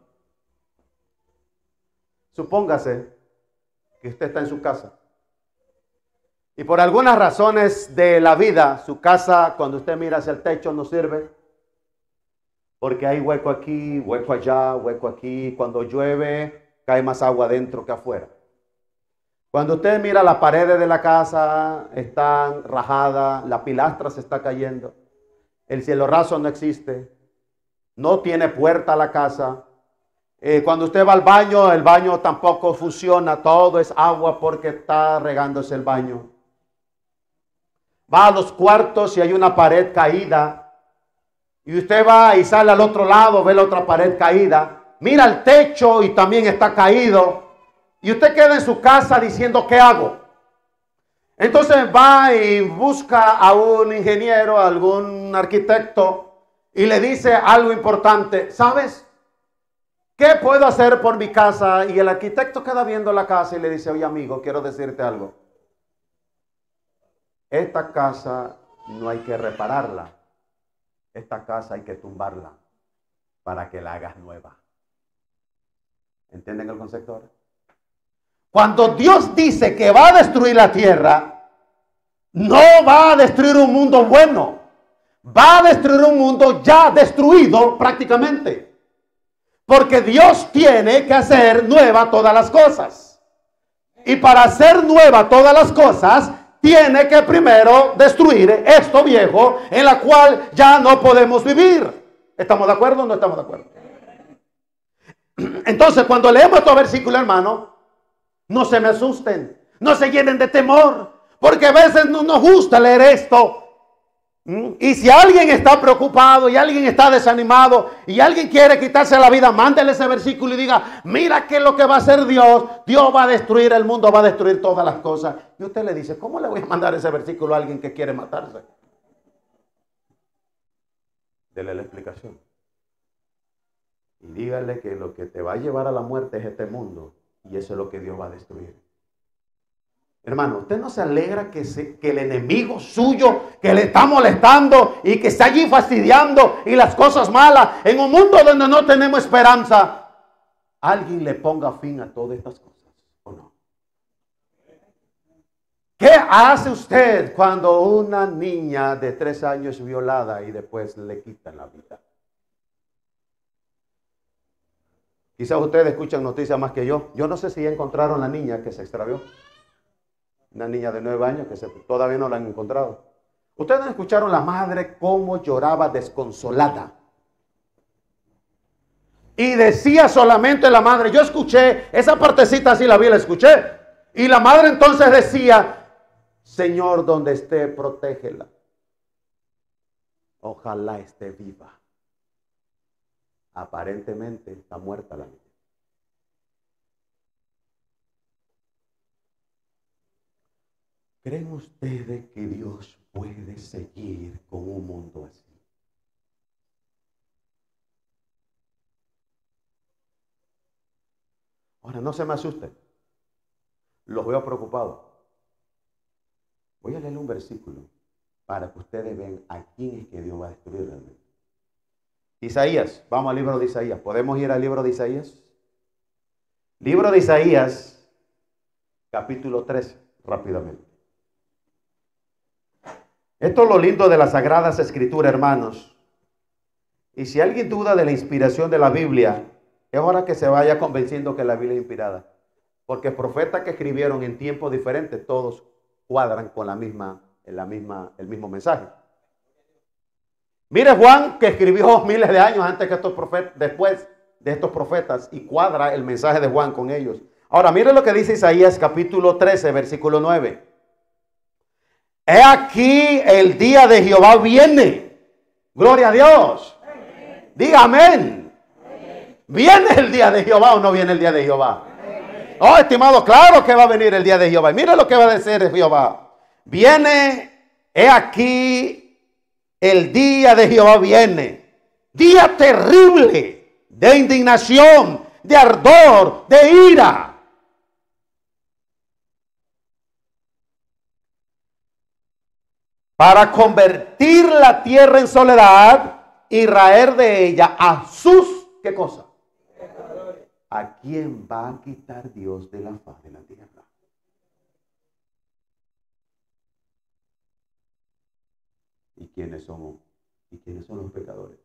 Supóngase que usted está en su casa. Y por algunas razones de la vida, su casa, cuando usted mira hacia el techo, no sirve. Porque hay hueco aquí, hueco allá, hueco aquí. Cuando llueve, cae más agua adentro que afuera. Cuando usted mira las paredes de la casa, están rajadas, la pilastra se está cayendo. El cielo raso no existe. No tiene puerta a la casa. Eh, cuando usted va al baño, el baño tampoco funciona. Todo es agua porque está regándose el baño. Va a los cuartos y hay una pared caída. Y usted va y sale al otro lado, ve la otra pared caída. Mira el techo y también está caído. Y usted queda en su casa diciendo, ¿qué hago? Entonces va y busca a un ingeniero, a algún arquitecto y le dice algo importante. ¿Sabes? ¿Qué puedo hacer por mi casa? Y el arquitecto queda viendo la casa y le dice, oye amigo, quiero decirte algo. Esta casa no hay que repararla. Esta casa hay que tumbarla para que la hagas nueva. ¿Entienden el concepto ahora? Cuando Dios dice que va a destruir la tierra, no va a destruir un mundo bueno. Va a destruir un mundo ya destruido prácticamente. Porque Dios tiene que hacer nueva todas las cosas. Y para hacer nueva todas las cosas, tiene que primero destruir esto viejo en la cual ya no podemos vivir. ¿Estamos de acuerdo o no estamos de acuerdo? Entonces, cuando leemos estos versículos, hermano, no se me asusten, no se llenen de temor, porque a veces no nos gusta leer esto. Y si alguien está preocupado y alguien está desanimado y alguien quiere quitarse la vida, mándele ese versículo y diga, mira qué es lo que va a hacer Dios. Dios va a destruir el mundo, va a destruir todas las cosas. Y usted le dice, ¿cómo le voy a mandar ese versículo a alguien que quiere matarse? Dele la explicación. Y dígale que lo que te va a llevar a la muerte es este mundo. Y eso es lo que Dios va a destruir. Hermano, ¿usted no se alegra que, se, que el enemigo suyo, que le está molestando y que está allí fastidiando y las cosas malas, en un mundo donde no tenemos esperanza, alguien le ponga fin a todas estas cosas, o no? ¿Qué hace usted cuando una niña de tres años es violada y después le quitan la vida? Quizás ustedes escuchan noticias más que yo. Yo no sé si ya encontraron la niña que se extravió. Una niña de nueve años que se, todavía no la han encontrado. Ustedes escucharon la madre cómo lloraba desconsolada. Y decía solamente la madre, yo escuché, esa partecita así la vi, la escuché. Y la madre entonces decía, Señor, donde esté, protégela. Ojalá esté viva. Aparentemente está muerta la niña. ¿Creen ustedes que Dios puede seguir con un mundo así? Ahora, no se me asusten. Los veo preocupados. Voy a leer un versículo para que ustedes vean a quién es que Dios va a destruir realmente. Isaías, vamos al libro de Isaías. ¿Podemos ir al libro de Isaías? Libro de Isaías, capítulo trece, rápidamente. Esto es lo lindo de las Sagradas Escrituras, hermanos. Y si alguien duda de la inspiración de la Biblia, Es hora que se vaya convenciendo que la Biblia es inspirada. Porque profetas que escribieron en tiempos diferentes, todos cuadran con la misma, en la misma, el mismo mensaje. Mire Juan, que escribió miles de años antes que estos profetas, después de estos profetas, y cuadra el mensaje de Juan con ellos. Ahora, mire lo que dice Isaías capítulo trece, versículo nueve. He aquí el día de Jehová viene. Gloria a Dios. Diga amén. ¿Viene el día de Jehová o no viene el día de Jehová? Oh, estimado, claro que va a venir el día de Jehová. Y mire lo que va a decir Jehová. Viene, he aquí, el día de Jehová viene. Día terrible de indignación, de ardor, de ira. Para convertir la tierra en soledad y raer de ella a sus, ¿qué cosa? ¿A quién va a quitar Dios de la faz de la tierra? ¿Y quiénes somos? ¿Y quiénes son los pecadores?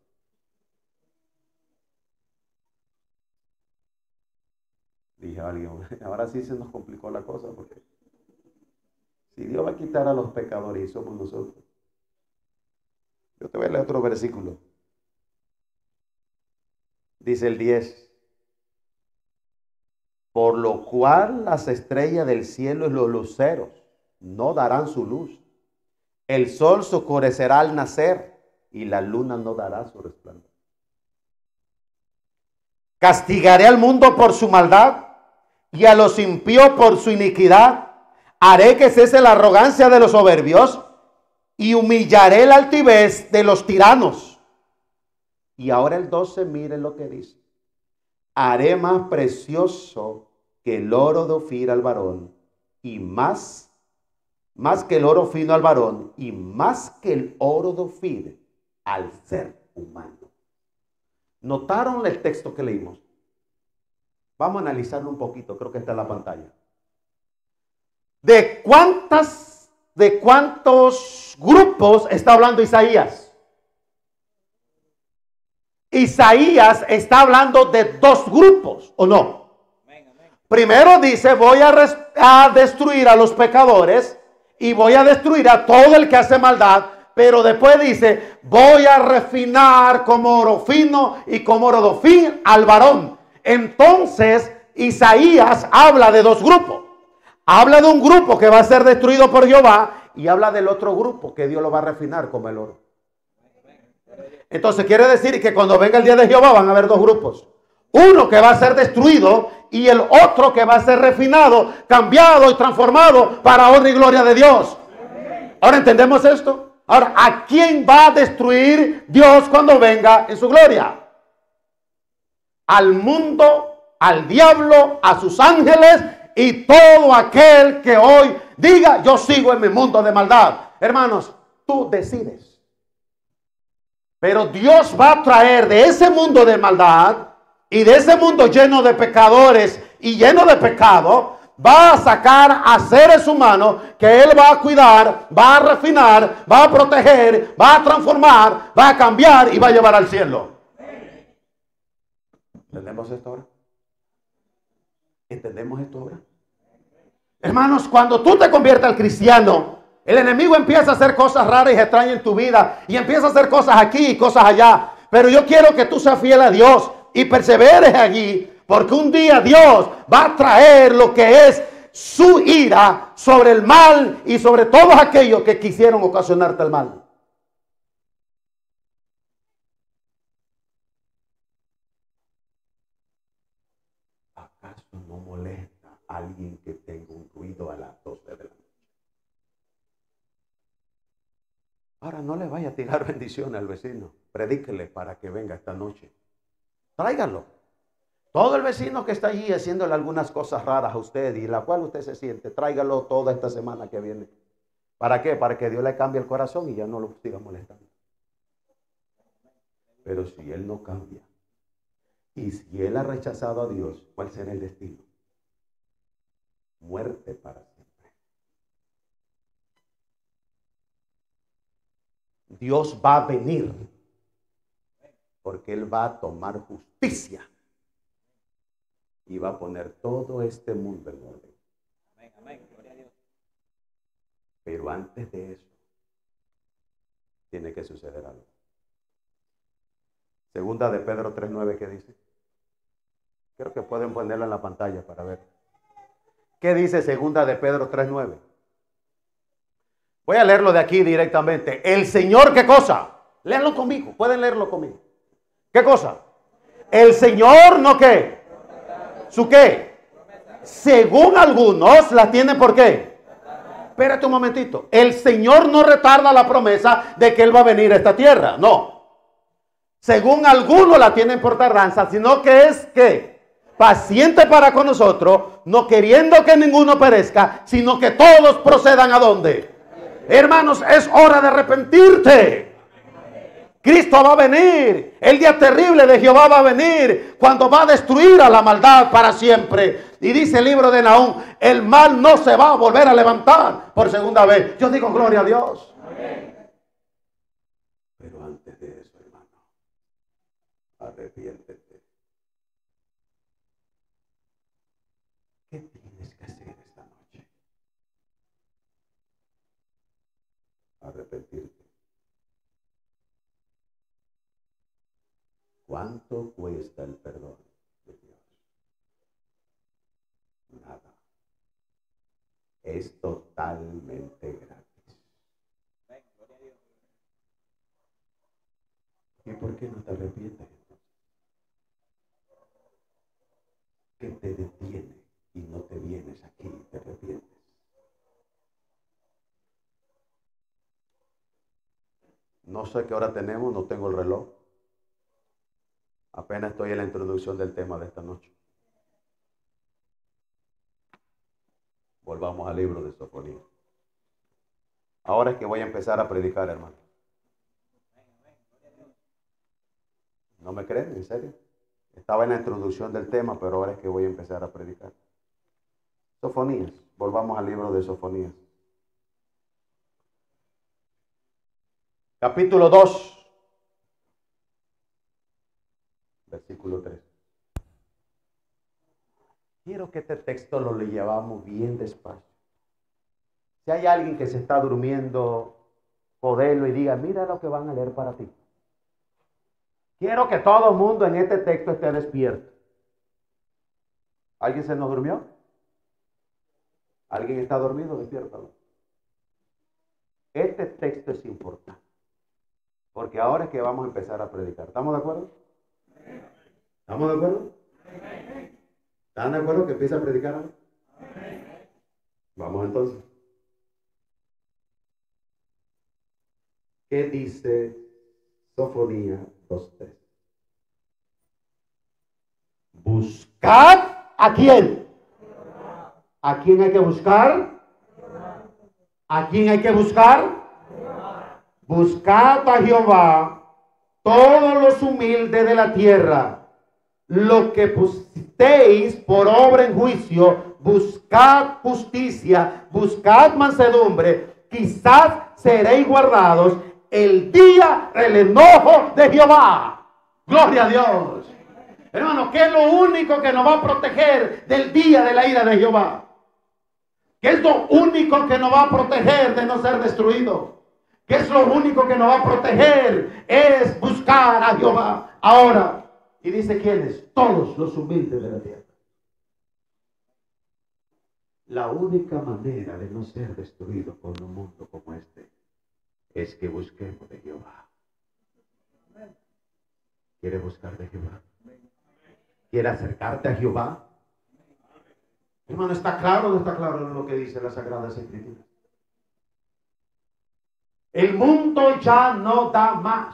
Dije a alguien, ahora sí se nos complicó la cosa, porque si Dios va a quitar a los pecadores y somos nosotros. Yo te voy a leer otro versículo. Dice el diez. Por lo cual las estrellas del cielo y los luceros no darán su luz. El sol se oscurecerá al nacer y la luna no dará su resplandor. Castigaré al mundo por su maldad y a los impíos por su iniquidad. Haré que cese la arrogancia de los soberbios y humillaré la altivez de los tiranos. Y ahora el doce, miren lo que dice. Haré más precioso que el oro de Ofir al varón, y más, más que el oro fino al varón, y más que el oro de Ofir al ser humano. ¿Notaron el texto que leímos? Vamos a analizarlo un poquito, creo que está en la pantalla. ¿De cuántas, de cuántos grupos está hablando Isaías? Isaías está hablando de dos grupos, ¿o no? Primero dice, voy a, res, a destruir a los pecadores y voy a destruir a todo el que hace maldad. Pero después dice, voy a refinar como oro fino y como oro de Ofir al varón. Entonces, Isaías habla de dos grupos. Habla de un grupo que va a ser destruido por Jehová y habla del otro grupo que Dios lo va a refinar como el oro. Entonces quiere decir que cuando venga el día de Jehová van a haber dos grupos. Uno que va a ser destruido y el otro que va a ser refinado, cambiado y transformado para honra y gloria de Dios. Ahora entendemos esto. Ahora, ¿a quién va a destruir Dios cuando venga en su gloria? Al mundo, al diablo, a sus ángeles y todo aquel que hoy diga, yo sigo en mi mundo de maldad. Hermanos, tú decides. Pero Dios va a traer de ese mundo de maldad y de ese mundo lleno de pecadores y lleno de pecado, va a sacar a seres humanos que Él va a cuidar, va a refinar, va a proteger, va a transformar, va a cambiar y va a llevar al cielo. ¿Entendemos esto ahora? ¿Entendemos esto ahora? Hermanos, cuando tú te conviertes al cristiano, el enemigo empieza a hacer cosas raras y extrañas en tu vida y empieza a hacer cosas aquí y cosas allá. Pero yo quiero que tú seas fiel a Dios y perseveres allí, porque un día Dios va a traer lo que es su ira sobre el mal y sobre todos aquellos que quisieron ocasionarte el mal. ¿Acaso no molesta a alguien que tenga un ruido a las doce de la noche? Ahora no le vaya a tirar bendiciones al vecino. Predíquele para que venga esta noche. Tráigalo. Todo el vecino que está allí haciéndole algunas cosas raras a usted y en la cual usted se siente, tráigalo toda esta semana que viene. ¿Para qué? Para que Dios le cambie el corazón y ya no lo siga molestando. Pero si él no cambia y si él ha rechazado a Dios, ¿cuál será el destino? Muerte para siempre. Dios va a venir porque Él va a tomar justicia y va a poner todo este mundo en orden. Amén, amén. Gloria a Dios. Pero antes de eso, tiene que suceder algo. Segunda de Pedro tres nueve, ¿qué dice? Creo que pueden ponerla en la pantalla para ver. ¿Qué dice Segunda de Pedro tres nueve? Voy a leerlo de aquí directamente. El Señor, ¿qué cosa? Léanlo conmigo, pueden leerlo conmigo. ¿Qué cosa? El Señor, ¿no qué? ¿Su qué? Según algunos la tienen, ¿por qué? Espérate un momentito. El Señor no retarda la promesa de que Él va a venir a esta tierra. No. Según algunos la tienen por tardanza, sino que es que paciente para con nosotros, no queriendo que ninguno perezca, sino que todos procedan a dónde. Hermanos, es hora de arrepentirte. Cristo va a venir. El día terrible de Jehová va a venir cuando va a destruir a la maldad para siempre. Y dice el libro de Nahum, el mal no se va a volver a levantar por segunda vez. Yo digo gloria a Dios. Amén. Pero antes de eso, hermano, arrepiéntete. ¿Qué tienes que hacer esta noche? Arrepentirte. ¿Cuánto cuesta el perdón de Dios? Nada. Es totalmente gratis. ¿Y por qué no te arrepientes? ¿Qué te detiene y no te vienes aquí y te arrepientes? No sé qué hora tenemos, no tengo el reloj. Apenas estoy en la introducción del tema de esta noche. Volvamos al libro de Sofonías. Ahora es que voy a empezar a predicar, hermano. ¿No me creen? ¿En serio? Estaba en la introducción del tema, pero ahora es que voy a empezar a predicar. Sofonías. Volvamos al libro de Sofonías. Capítulo dos. Versículo tres. Quiero que este texto lo llevamos bien despacio. Si hay alguien que se está durmiendo, podelo y diga, mira lo que van a leer para ti. Quiero que todo el mundo en este texto esté despierto. ¿Alguien se nos durmió? ¿Alguien está dormido? Despiértalo. Este texto es importante, porque ahora es que vamos a empezar a predicar. ¿Estamos de acuerdo? ¿Estamos de acuerdo? ¿Están de acuerdo que empiece a predicar ahora? Vamos entonces. ¿Qué dice Sofonías dos tres? Buscad a quién. ¿A quién hay que buscar? ¿A quién hay que buscar? Buscad a Jehová, todos los humildes de la tierra, lo que pusisteis por obra en juicio, buscad justicia, buscad mansedumbre, quizás seréis guardados el día del enojo de Jehová. Gloria a Dios. Hermano, ¿qué es lo único que nos va a proteger del día de la ira de Jehová? ¿Qué es lo único que nos va a proteger de no ser destruido? ¿Qué es lo único que nos va a proteger? Es buscar a Jehová. Ahora, y dice ¿quiénes? Todos los humildes de la tierra. La única manera de no ser destruido por un mundo como este es que busquemos de Jehová. ¿Quiere buscar de Jehová? ¿Quiere acercarte a Jehová? Hermano, ¿está claro o no está claro lo que dice la Sagrada Escritura? El mundo ya no da más.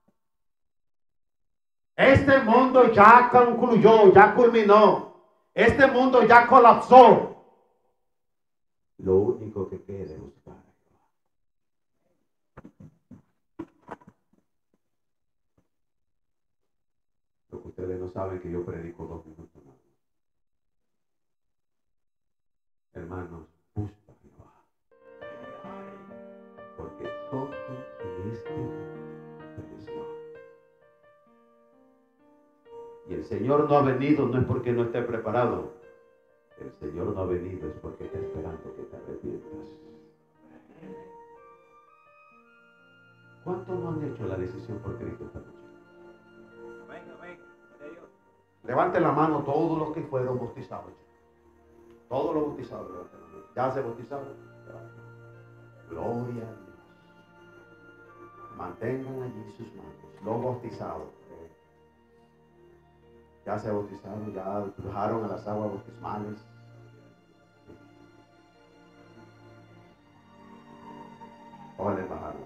Este mundo ya concluyó, ya culminó. Este mundo ya colapsó. Lo único que queda es buscar a Jehová. Lo que ustedes no saben que yo predico dos minutos más. Hermanos, busca a Jehová. Porque todo en este mundo pereció. Y el Señor no ha venido no es porque no esté preparado. El Señor no ha venido es porque está esperando que te arrepientas. ¿Cuántos no han hecho la decisión por Cristo esta noche? Amén, amén. Gloria a Dios. Levanten la mano todos los que fueron bautizados. Todos los bautizados. Levanten la mano. ¿Ya se bautizaron? Gloria a Dios. Mantengan allí sus manos. Los bautizados. Ya se bautizaron, ya bajaron a las aguas bautismales. Ahora les bajaron.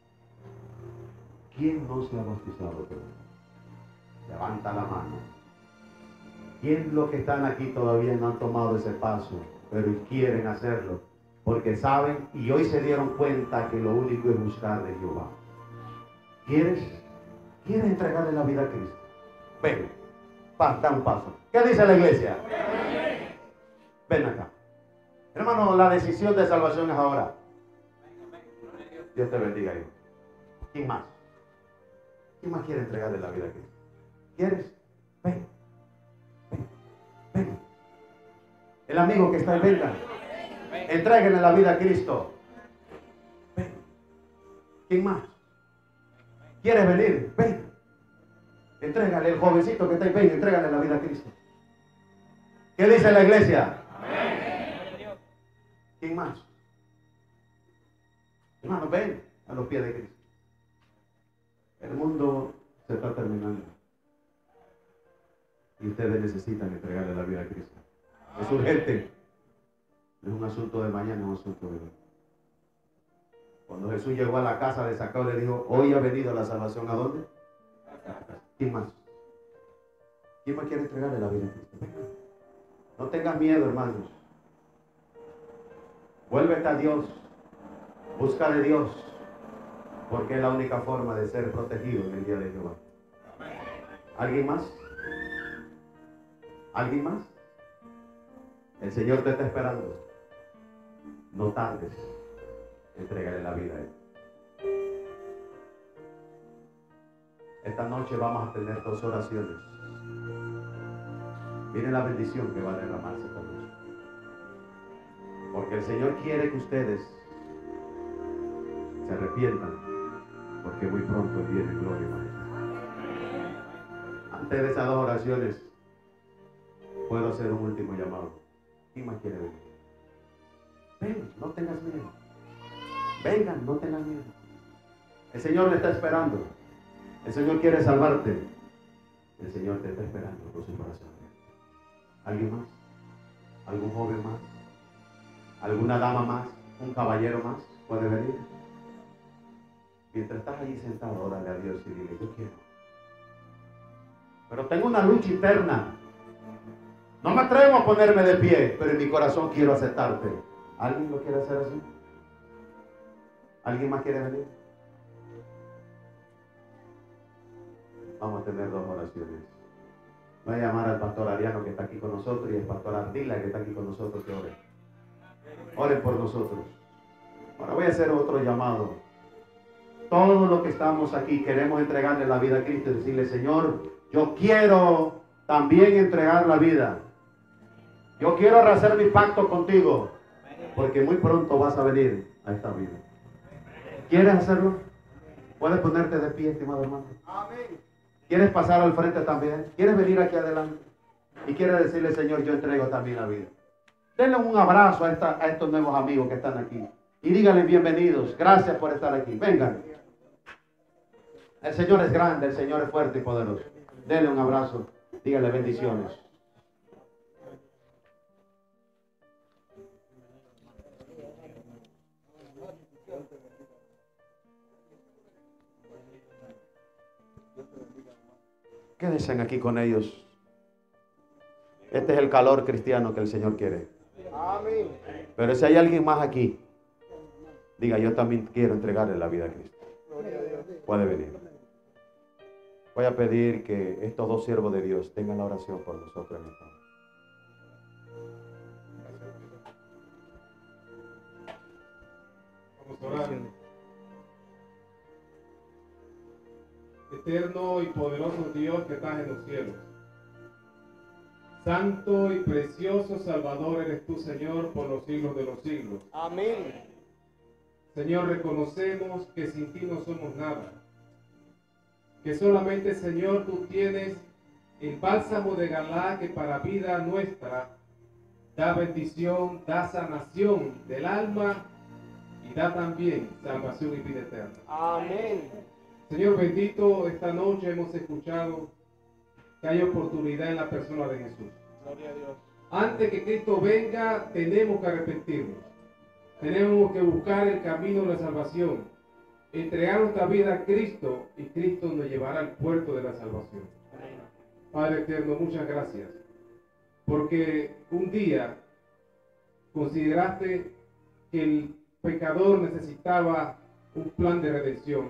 ¿Quién no se ha bautizado todavía? Levanta la mano. ¿Quién los que están aquí todavía no han tomado ese paso, pero quieren hacerlo? Porque saben y hoy se dieron cuenta que lo único es buscar de Jehová. ¿Quieres? ¿Quieres entregarle la vida a Cristo? Ven, pa, da un paso. ¿Qué dice la iglesia? Ven acá. Hermano, la decisión de salvación es ahora. Dios te bendiga, hijo. ¿Quién más? ¿Quién más quiere entregarle la vida a Cristo? ¿Quieres? Ven. Ven. Ven. El amigo que está ahí, venga. Entréguenle la vida a Cristo. Ven. ¿Quién más? ¿Quieres venir? Ven. Entrégale, el jovencito que está ahí, ven, entrégale la vida a Cristo. ¿Qué dice la iglesia? Amén. ¿Quién más? Hermano, ven a los pies de Cristo. El mundo se está terminando. Y ustedes necesitan entregarle la vida a Cristo. Es urgente. No es un asunto de mañana, es un asunto de hoy. Cuando Jesús llegó a la casa de Zaqueo, le dijo, hoy ha venido la salvación. ¿A dónde? ¿Quién más? ¿Quién más quiere entregarle la vida a Cristo? Venga. No tengas miedo, hermanos. Vuélvete a Dios. Busca de Dios. Porque es la única forma de ser protegido en el día de Jehová. ¿Alguien más? ¿Alguien más? El Señor te está esperando. No tardes. Entrégale la vida a Él. Esta noche vamos a tener dos oraciones. Miren la bendición que va a derramarse esta noche. Porque el Señor quiere que ustedes se arrepientan. Porque muy pronto viene gloria y majestad. Antes de esas dos oraciones, puedo hacer un último llamado. ¿Quién más quiere venir? Ven, no tengas miedo. Vengan, no tengas miedo. El Señor le está esperando. El Señor quiere salvarte. El Señor te está esperando con su corazón. ¿Alguien más? ¿Algún joven más? ¿Alguna dama más? ¿Un caballero más? ¿Puede venir? Mientras estás allí sentado, órale a Dios y dile, yo quiero. Pero tengo una lucha interna. No me atrevo a ponerme de pie, pero en mi corazón quiero aceptarte. ¿Alguien lo quiere hacer así? ¿Alguien más quiere venir? Vamos a tener dos oraciones. Voy a llamar al pastor Ariano que está aquí con nosotros y al pastor Ardila que está aquí con nosotros que oren. Oren por nosotros. Ahora voy a hacer otro llamado. Todos los que estamos aquí queremos entregarle la vida a Cristo y decirle, Señor, yo quiero también entregar la vida. Yo quiero hacer mi pacto contigo, porque muy pronto vas a venir a esta vida. ¿Quieres hacerlo? Puedes ponerte de pie, estimado hermano. Amén. ¿Quieres pasar al frente también? ¿Quieres venir aquí adelante? Y quieres decirle, Señor, yo entrego también la vida. Denle un abrazo a, esta, a estos nuevos amigos que están aquí. Y díganle bienvenidos. Gracias por estar aquí. Vengan. El Señor es grande, el Señor es fuerte y poderoso. Denle un abrazo. Díganle bendiciones. Quédense aquí con ellos. Este es el calor cristiano que el Señor quiere. Amén. Pero si hay alguien más aquí, diga, yo también quiero entregarle la vida a Cristo. Puede venir. Voy a pedir que estos dos siervos de Dios tengan la oración por nosotros en esta hora. Vamos a orar. Eterno y poderoso Dios que estás en los cielos. Santo y precioso Salvador eres tú, Señor, por los siglos de los siglos. Amén. Señor, reconocemos que sin ti no somos nada. Que solamente, Señor, tú tienes el bálsamo de Galá que para vida nuestra da bendición, da sanación del alma y da también salvación y vida eterna. Amén. Señor bendito, esta noche hemos escuchado que hay oportunidad en la persona de Jesús. Gloria a Dios. Antes que Cristo venga, tenemos que arrepentirnos. Tenemos que buscar el camino de la salvación. Entregar nuestra vida a Cristo y Cristo nos llevará al puerto de la salvación. Padre eterno, muchas gracias. Porque un día consideraste que el pecador necesitaba un plan de redención.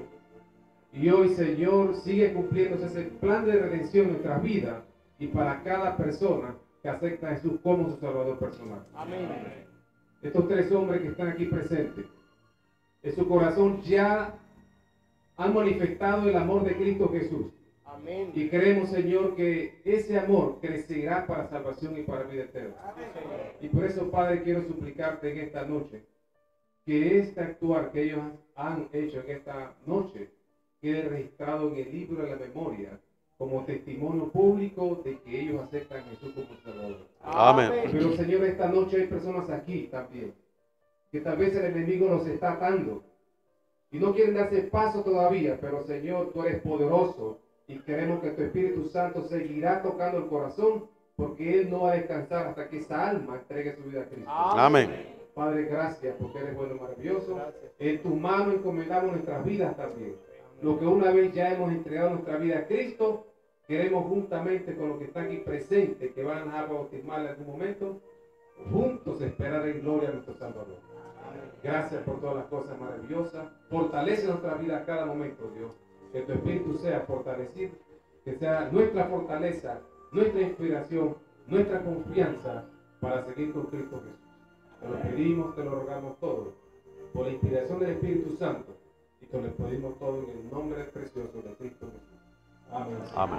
Y hoy, Señor, sigue cumpliéndose ese plan de redención en nuestras vidas y para cada persona que acepta a Jesús como su Salvador personal. Amén. Estos tres hombres que están aquí presentes, en su corazón ya han manifestado el amor de Cristo Jesús. Amén. Y creemos, Señor, que ese amor crecerá para salvación y para vida eterna. Amén. Y por eso, Padre, quiero suplicarte en esta noche que este actuar que ellos han hecho en esta noche quede registrado en el libro de la memoria como testimonio público de que ellos aceptan a Jesús como Salvador. Amén. Pero, Señor, esta noche hay personas aquí también que tal vez el enemigo nos está atando y no quieren darse paso todavía, pero, Señor, tú eres poderoso y queremos que tu Espíritu Santo seguirá tocando el corazón porque Él no va a descansar hasta que esa alma entregue su vida a Cristo. Amén. Padre, gracias porque eres bueno y maravilloso. Gracias. En tu mano encomendamos nuestras vidas también. Lo que una vez ya hemos entregado nuestra vida a Cristo, queremos juntamente con los que están aquí presentes, que van a bautismar en algún momento, juntos esperar en gloria a nuestro Salvador. Gracias por todas las cosas maravillosas. Fortalece nuestra vida a cada momento, Dios. Que tu Espíritu sea fortalecido, que sea nuestra fortaleza, nuestra inspiración, nuestra confianza para seguir con Cristo Jesús. Te lo pedimos, te lo rogamos todo, por la inspiración del Espíritu Santo, y te lo pedimos todo en el nombre precioso de Cristo Jesús. Amén. Amén.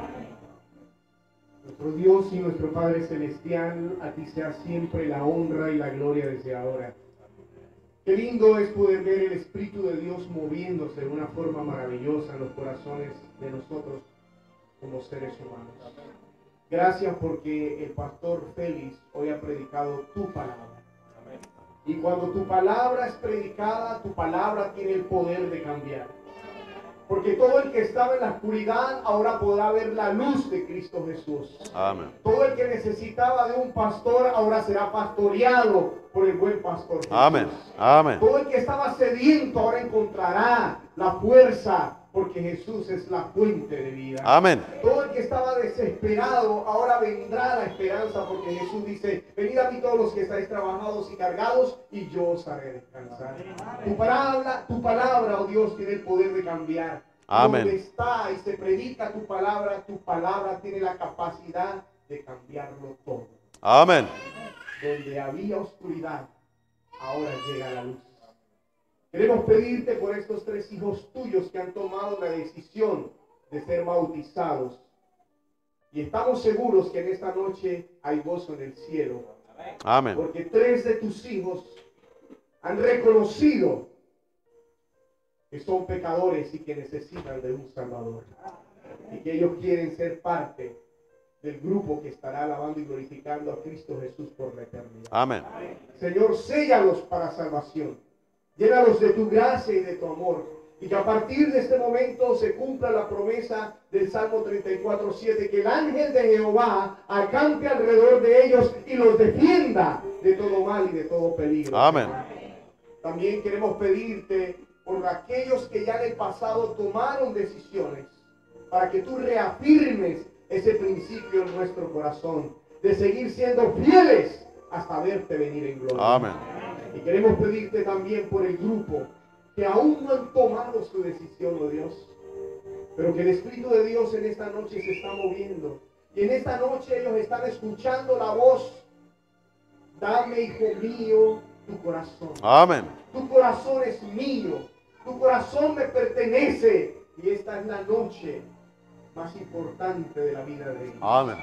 Nuestro Dios y nuestro Padre Celestial, a ti sea siempre la honra y la gloria desde ahora. Qué lindo es poder ver el Espíritu de Dios moviéndose de una forma maravillosa en los corazones de nosotros como seres humanos. Gracias porque el pastor Félix hoy ha predicado tu palabra. Y cuando tu palabra es predicada, tu palabra tiene el poder de cambiar. Porque todo el que estaba en la oscuridad ahora podrá ver la luz de Cristo Jesús. Amén. Todo el que necesitaba de un pastor ahora será pastoreado por el buen pastor Jesús. Amén. Amén. Todo el que estaba sediento ahora encontrará la fuerza porque Jesús es la fuente de vida. Amén. Todo el que estaba desesperado ahora vendrá la esperanza porque Jesús dice: venid a mí todos los que estáis trabajados y cargados y yo os haré descansar. Tu palabra, tu palabra, oh Dios, tiene el poder de cambiar. Amén. Donde está y se predica tu palabra, tu palabra tiene la capacidad de cambiarlo todo. Amén. Donde había oscuridad, ahora llega la luz. Queremos pedirte por estos tres hijos tuyos que han tomado la decisión de ser bautizados. Y estamos seguros que en esta noche hay gozo en el cielo. Amén. Porque tres de tus hijos han reconocido que son pecadores y que necesitan de un Salvador. Y que ellos quieren ser parte del grupo que estará alabando y glorificando a Cristo Jesús por la eternidad. Amén. Señor, séllalos para salvación. Llénalos de tu gracia y de tu amor. Y que a partir de este momento se cumpla la promesa del Salmo treinta y cuatro, siete, que el ángel de Jehová acampe alrededor de ellos y los defienda de todo mal y de todo peligro. Amén. También queremos pedirte por aquellos que ya en el pasado tomaron decisiones, para que tú reafirmes ese principio en nuestro corazón, de seguir siendo fieles hasta verte venir en gloria. Amén. Y queremos pedirte también por el grupo que aún no han tomado su decisión, oh Dios, pero que el Espíritu de Dios en esta noche se está moviendo. Y en esta noche ellos están escuchando la voz: dame, hijo mío, tu corazón. Amén. Tu corazón es mío, tu corazón me pertenece. Y esta es la noche más importante de la vida de ellos. Amén.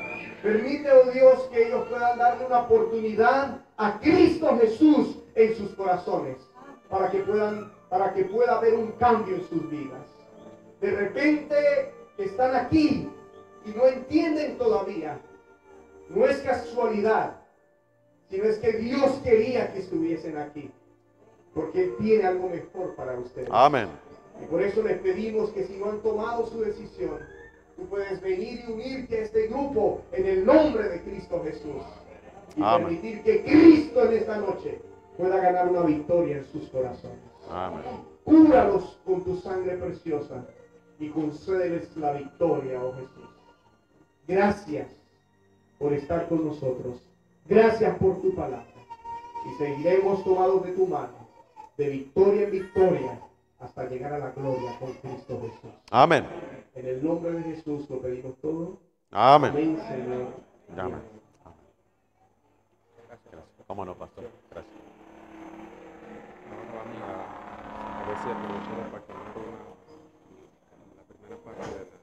Permite, oh Dios, que ellos puedan darle una oportunidad a Cristo Jesús en sus corazones, para que puedan, para que pueda haber un cambio en sus vidas. De repente están aquí y no entienden todavía. No es casualidad, sino es que Dios quería que estuviesen aquí, porque Él tiene algo mejor para ustedes. Amén. Y por eso les pedimos que si no han tomado su decisión, tú puedes venir y unirte a este grupo en el nombre de Cristo Jesús. Y Amén. permitir que Cristo en esta noche pueda ganar una victoria en sus corazones. Amén. Cúbralos con tu sangre preciosa y concédeles la victoria, oh Jesús. Gracias por estar con nosotros. Gracias por tu palabra. Y seguiremos tomados de tu mano, de victoria en victoria, hasta llegar a la gloria con Cristo Jesús. Amén. En el nombre de Jesús lo pedimos todo. Amén. Amén, Señor. Amén. Gracias. ¿Cómo no, pastor? Gracias. Ahora vamos a, a ver si aprovechamos para cantar una, la primera parte de la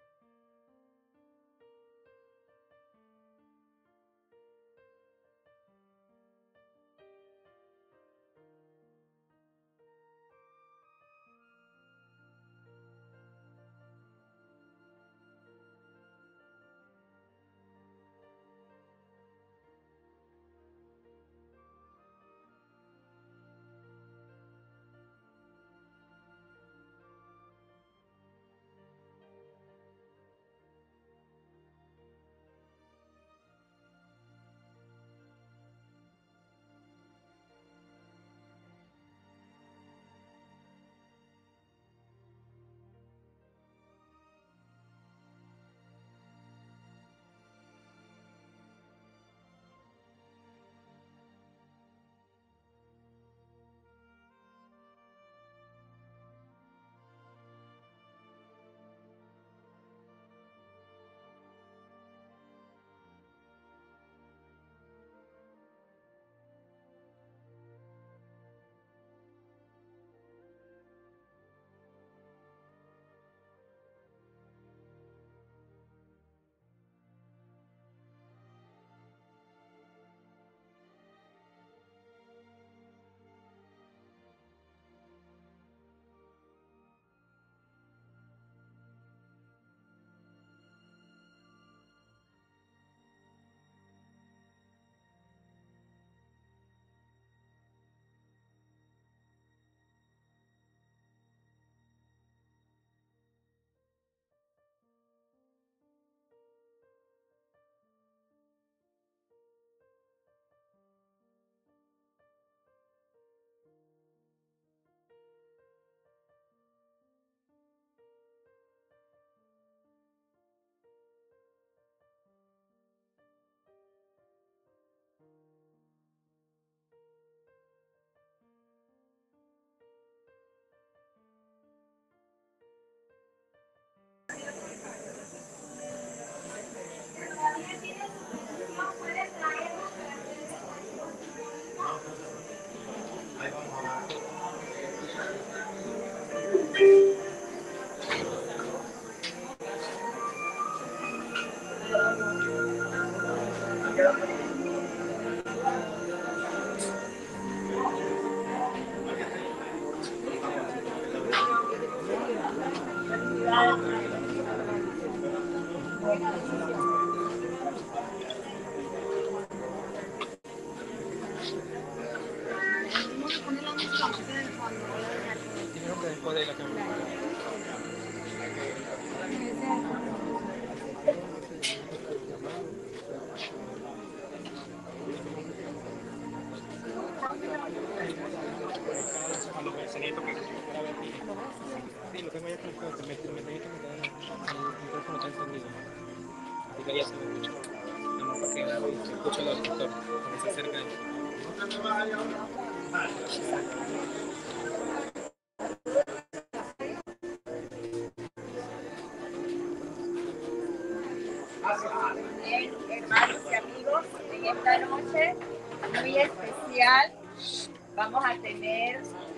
Bien, hermanos y amigos, en esta noche muy especial vamos a tener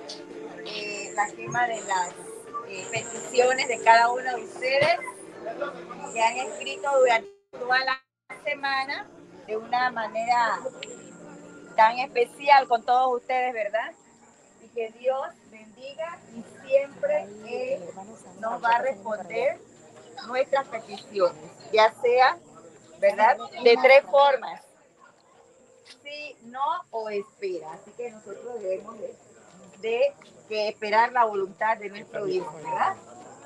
eh, la quema de las eh, peticiones de cada uno de ustedes que han escrito durante toda la semana de una manera tan especial con todos ustedes, ¿verdad? Y que Dios bendiga y siempre Él nos va a responder nuestras peticiones, ya sea, ¿verdad? De tres formas: sí, no o espera. Así que nosotros debemos de, de que esperar la voluntad de nuestro Dios, ¿verdad?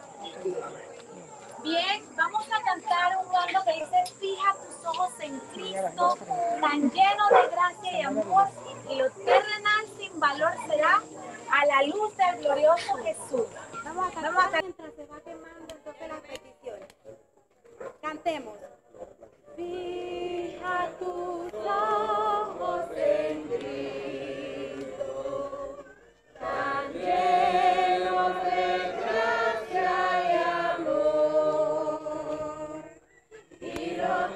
Bien, vamos a cantar un canto que dice: fija tus ojos en Cristo, tan lleno de gracia y amor, y lo terrenal sin valor será a la luz del glorioso Jesús. Vamos a cantar, vamos a cantar mientras se va quemando entonces las peticiones. Cantemos. Fija tus ojos en Cristo, tan llenos de gracia y amor, y lo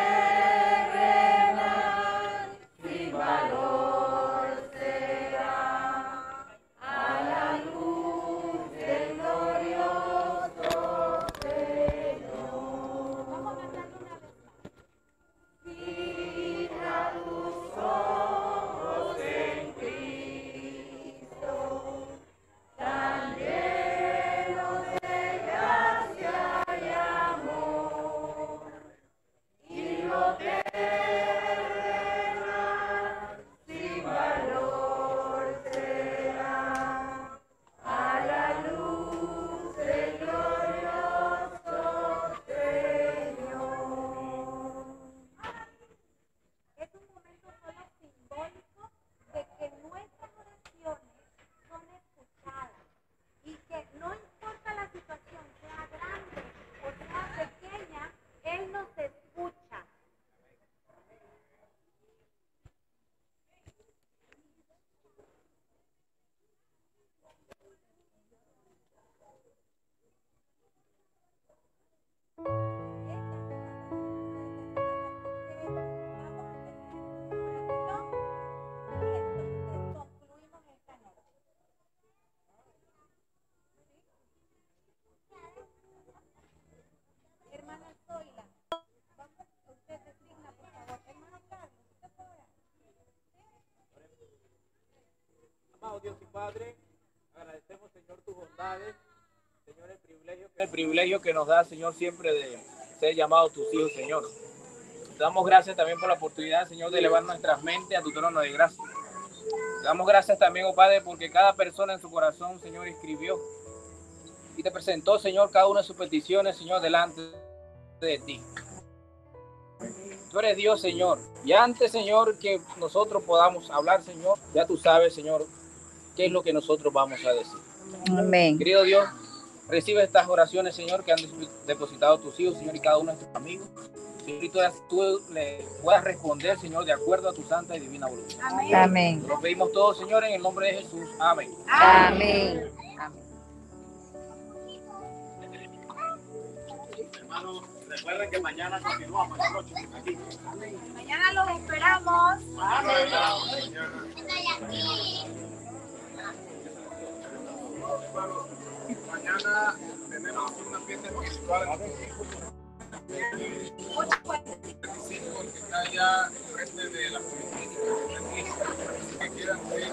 terrenal sin valor será a la luz del glorioso Señor. Vamos a cantarlo una vez más. Fija tus ojos en Cristo, tan llenos de gracia y amor, y lo terrenal sin valor será a la luz del glorioso Señor. Es un momento solo simbólico de que nuestras oraciones son escuchadas y que no importa la situación, sea grande o sea pequeña, Él nos escucha. Hermana Zoila, vamos, usted designa, por favor. Hermano Carlos, ¿usted puede orar? Amado Dios y Padre, agradecemos, Señor, tus bondades, Señor, el privilegio, el privilegio que nos da, Señor, siempre de ser llamados tus hijos, Señor. Te damos gracias también por la oportunidad, Señor, de elevar nuestras mentes a tu trono de gracia. Te damos gracias también, oh Padre, porque cada persona en su corazón, Señor, escribió y te presentó, Señor, cada una de sus peticiones, Señor, delante de ti. Tú eres Dios, Señor, y antes, Señor, que nosotros podamos hablar, Señor, ya tú sabes, Señor, qué es lo que nosotros vamos a decir. Amén. Querido Dios, recibe estas oraciones, Señor, que han depositado tus hijos, Señor, y cada uno de tus amigos. Señor, y tú, tú le puedas responder, Señor, de acuerdo a tu santa y divina voluntad. Amén. Amén. Lo pedimos todo, Señor, en el nombre de Jesús. Amén. Amén. Amén. Hermanos, recuerden que mañana continuamos la noche aquí. Mañana los esperamos. Amén. Mañana tenemos una fiesta espiritual veinticinco que está allá frente de la policía que quieran ver.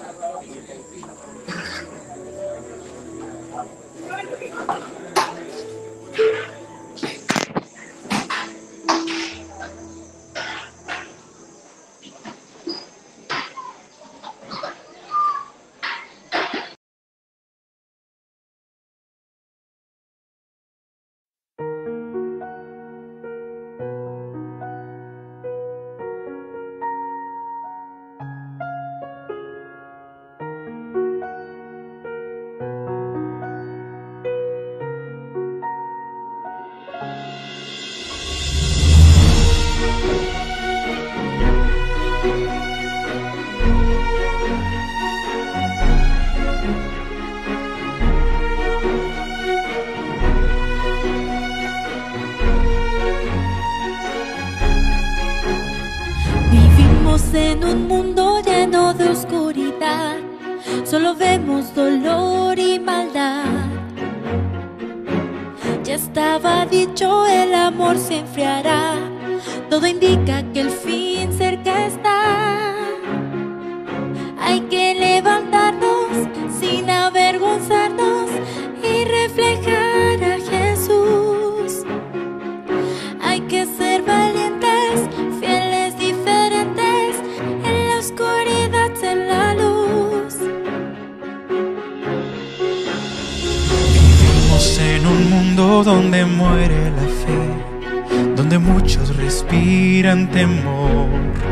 En un mundo lleno de oscuridad, solo vemos dolor y maldad. Ya estaba dicho, el amor se enfriará, Todo indica que el fin cerca está. Hay que levantarnos sin avergonzarnos y reflejar a Jesús. Hay que ser valientes, fieles, diferentes, en la oscuridad ser la luz. Vivimos en un mundo donde muere la fe, donde muchos respiran temor.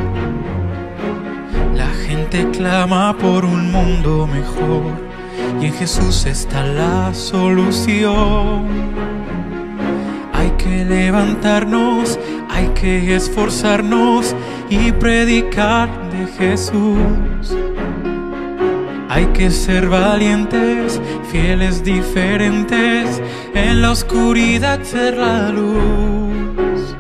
La gente clama por un mundo mejor y en Jesús está la solución. Hay que levantarnos, hay que esforzarnos y predicar de Jesús. Hay que ser valientes, fieles, diferentes, en la oscuridad ser la luz.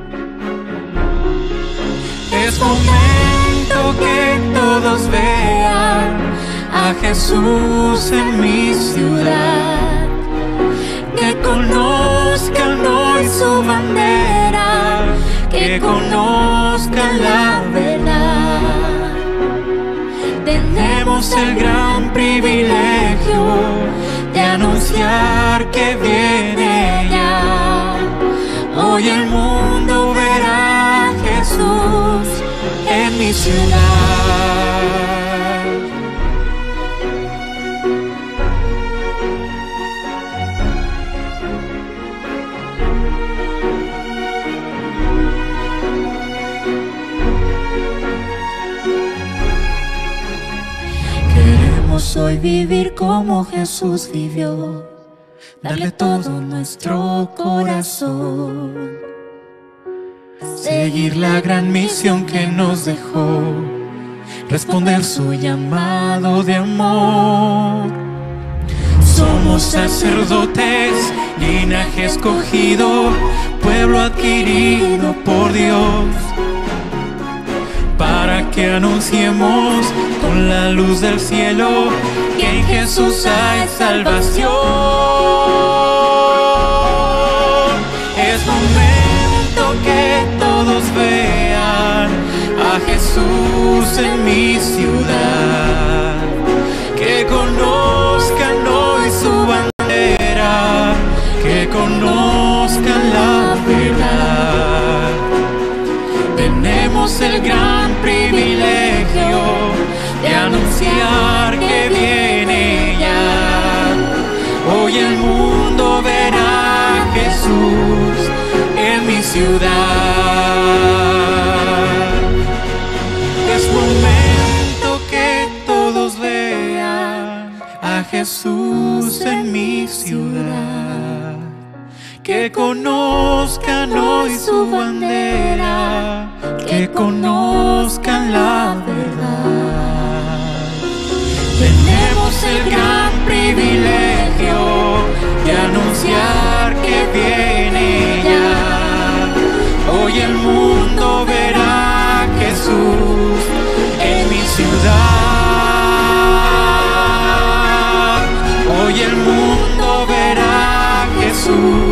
Es momento que todos vean a Jesús en mi ciudad, que conozcan hoy su bandera, que conozcan la verdad. Tenemos el gran privilegio de anunciar que viene ya. Hoy el mundo verá a Jesús en mi ciudad. Queremos hoy vivir como Jesús vivió, darle todo nuestro corazón, seguir la gran misión que nos dejó, responder su llamado de amor. Somos sacerdotes, linaje escogido, pueblo adquirido por Dios, para que anunciemos con la luz del cielo que en Jesús hay salvación. Es momento que todos vean a Jesús en mi ciudad, que conozcan hoy su bandera, que conozcan la verdad. Tenemos el gran privilegio de anunciar que viene ya. Hoy el mundo verá a Jesús en mi ciudad. Es momento que todos vean a Jesús en mi ciudad, que conozcan hoy su bandera, que conozcan la verdad. Tenemos el gran privilegio de anunciar que viene ya. Hoy el mundo verá a Jesús en mi ciudad. Hoy el mundo verá a Jesús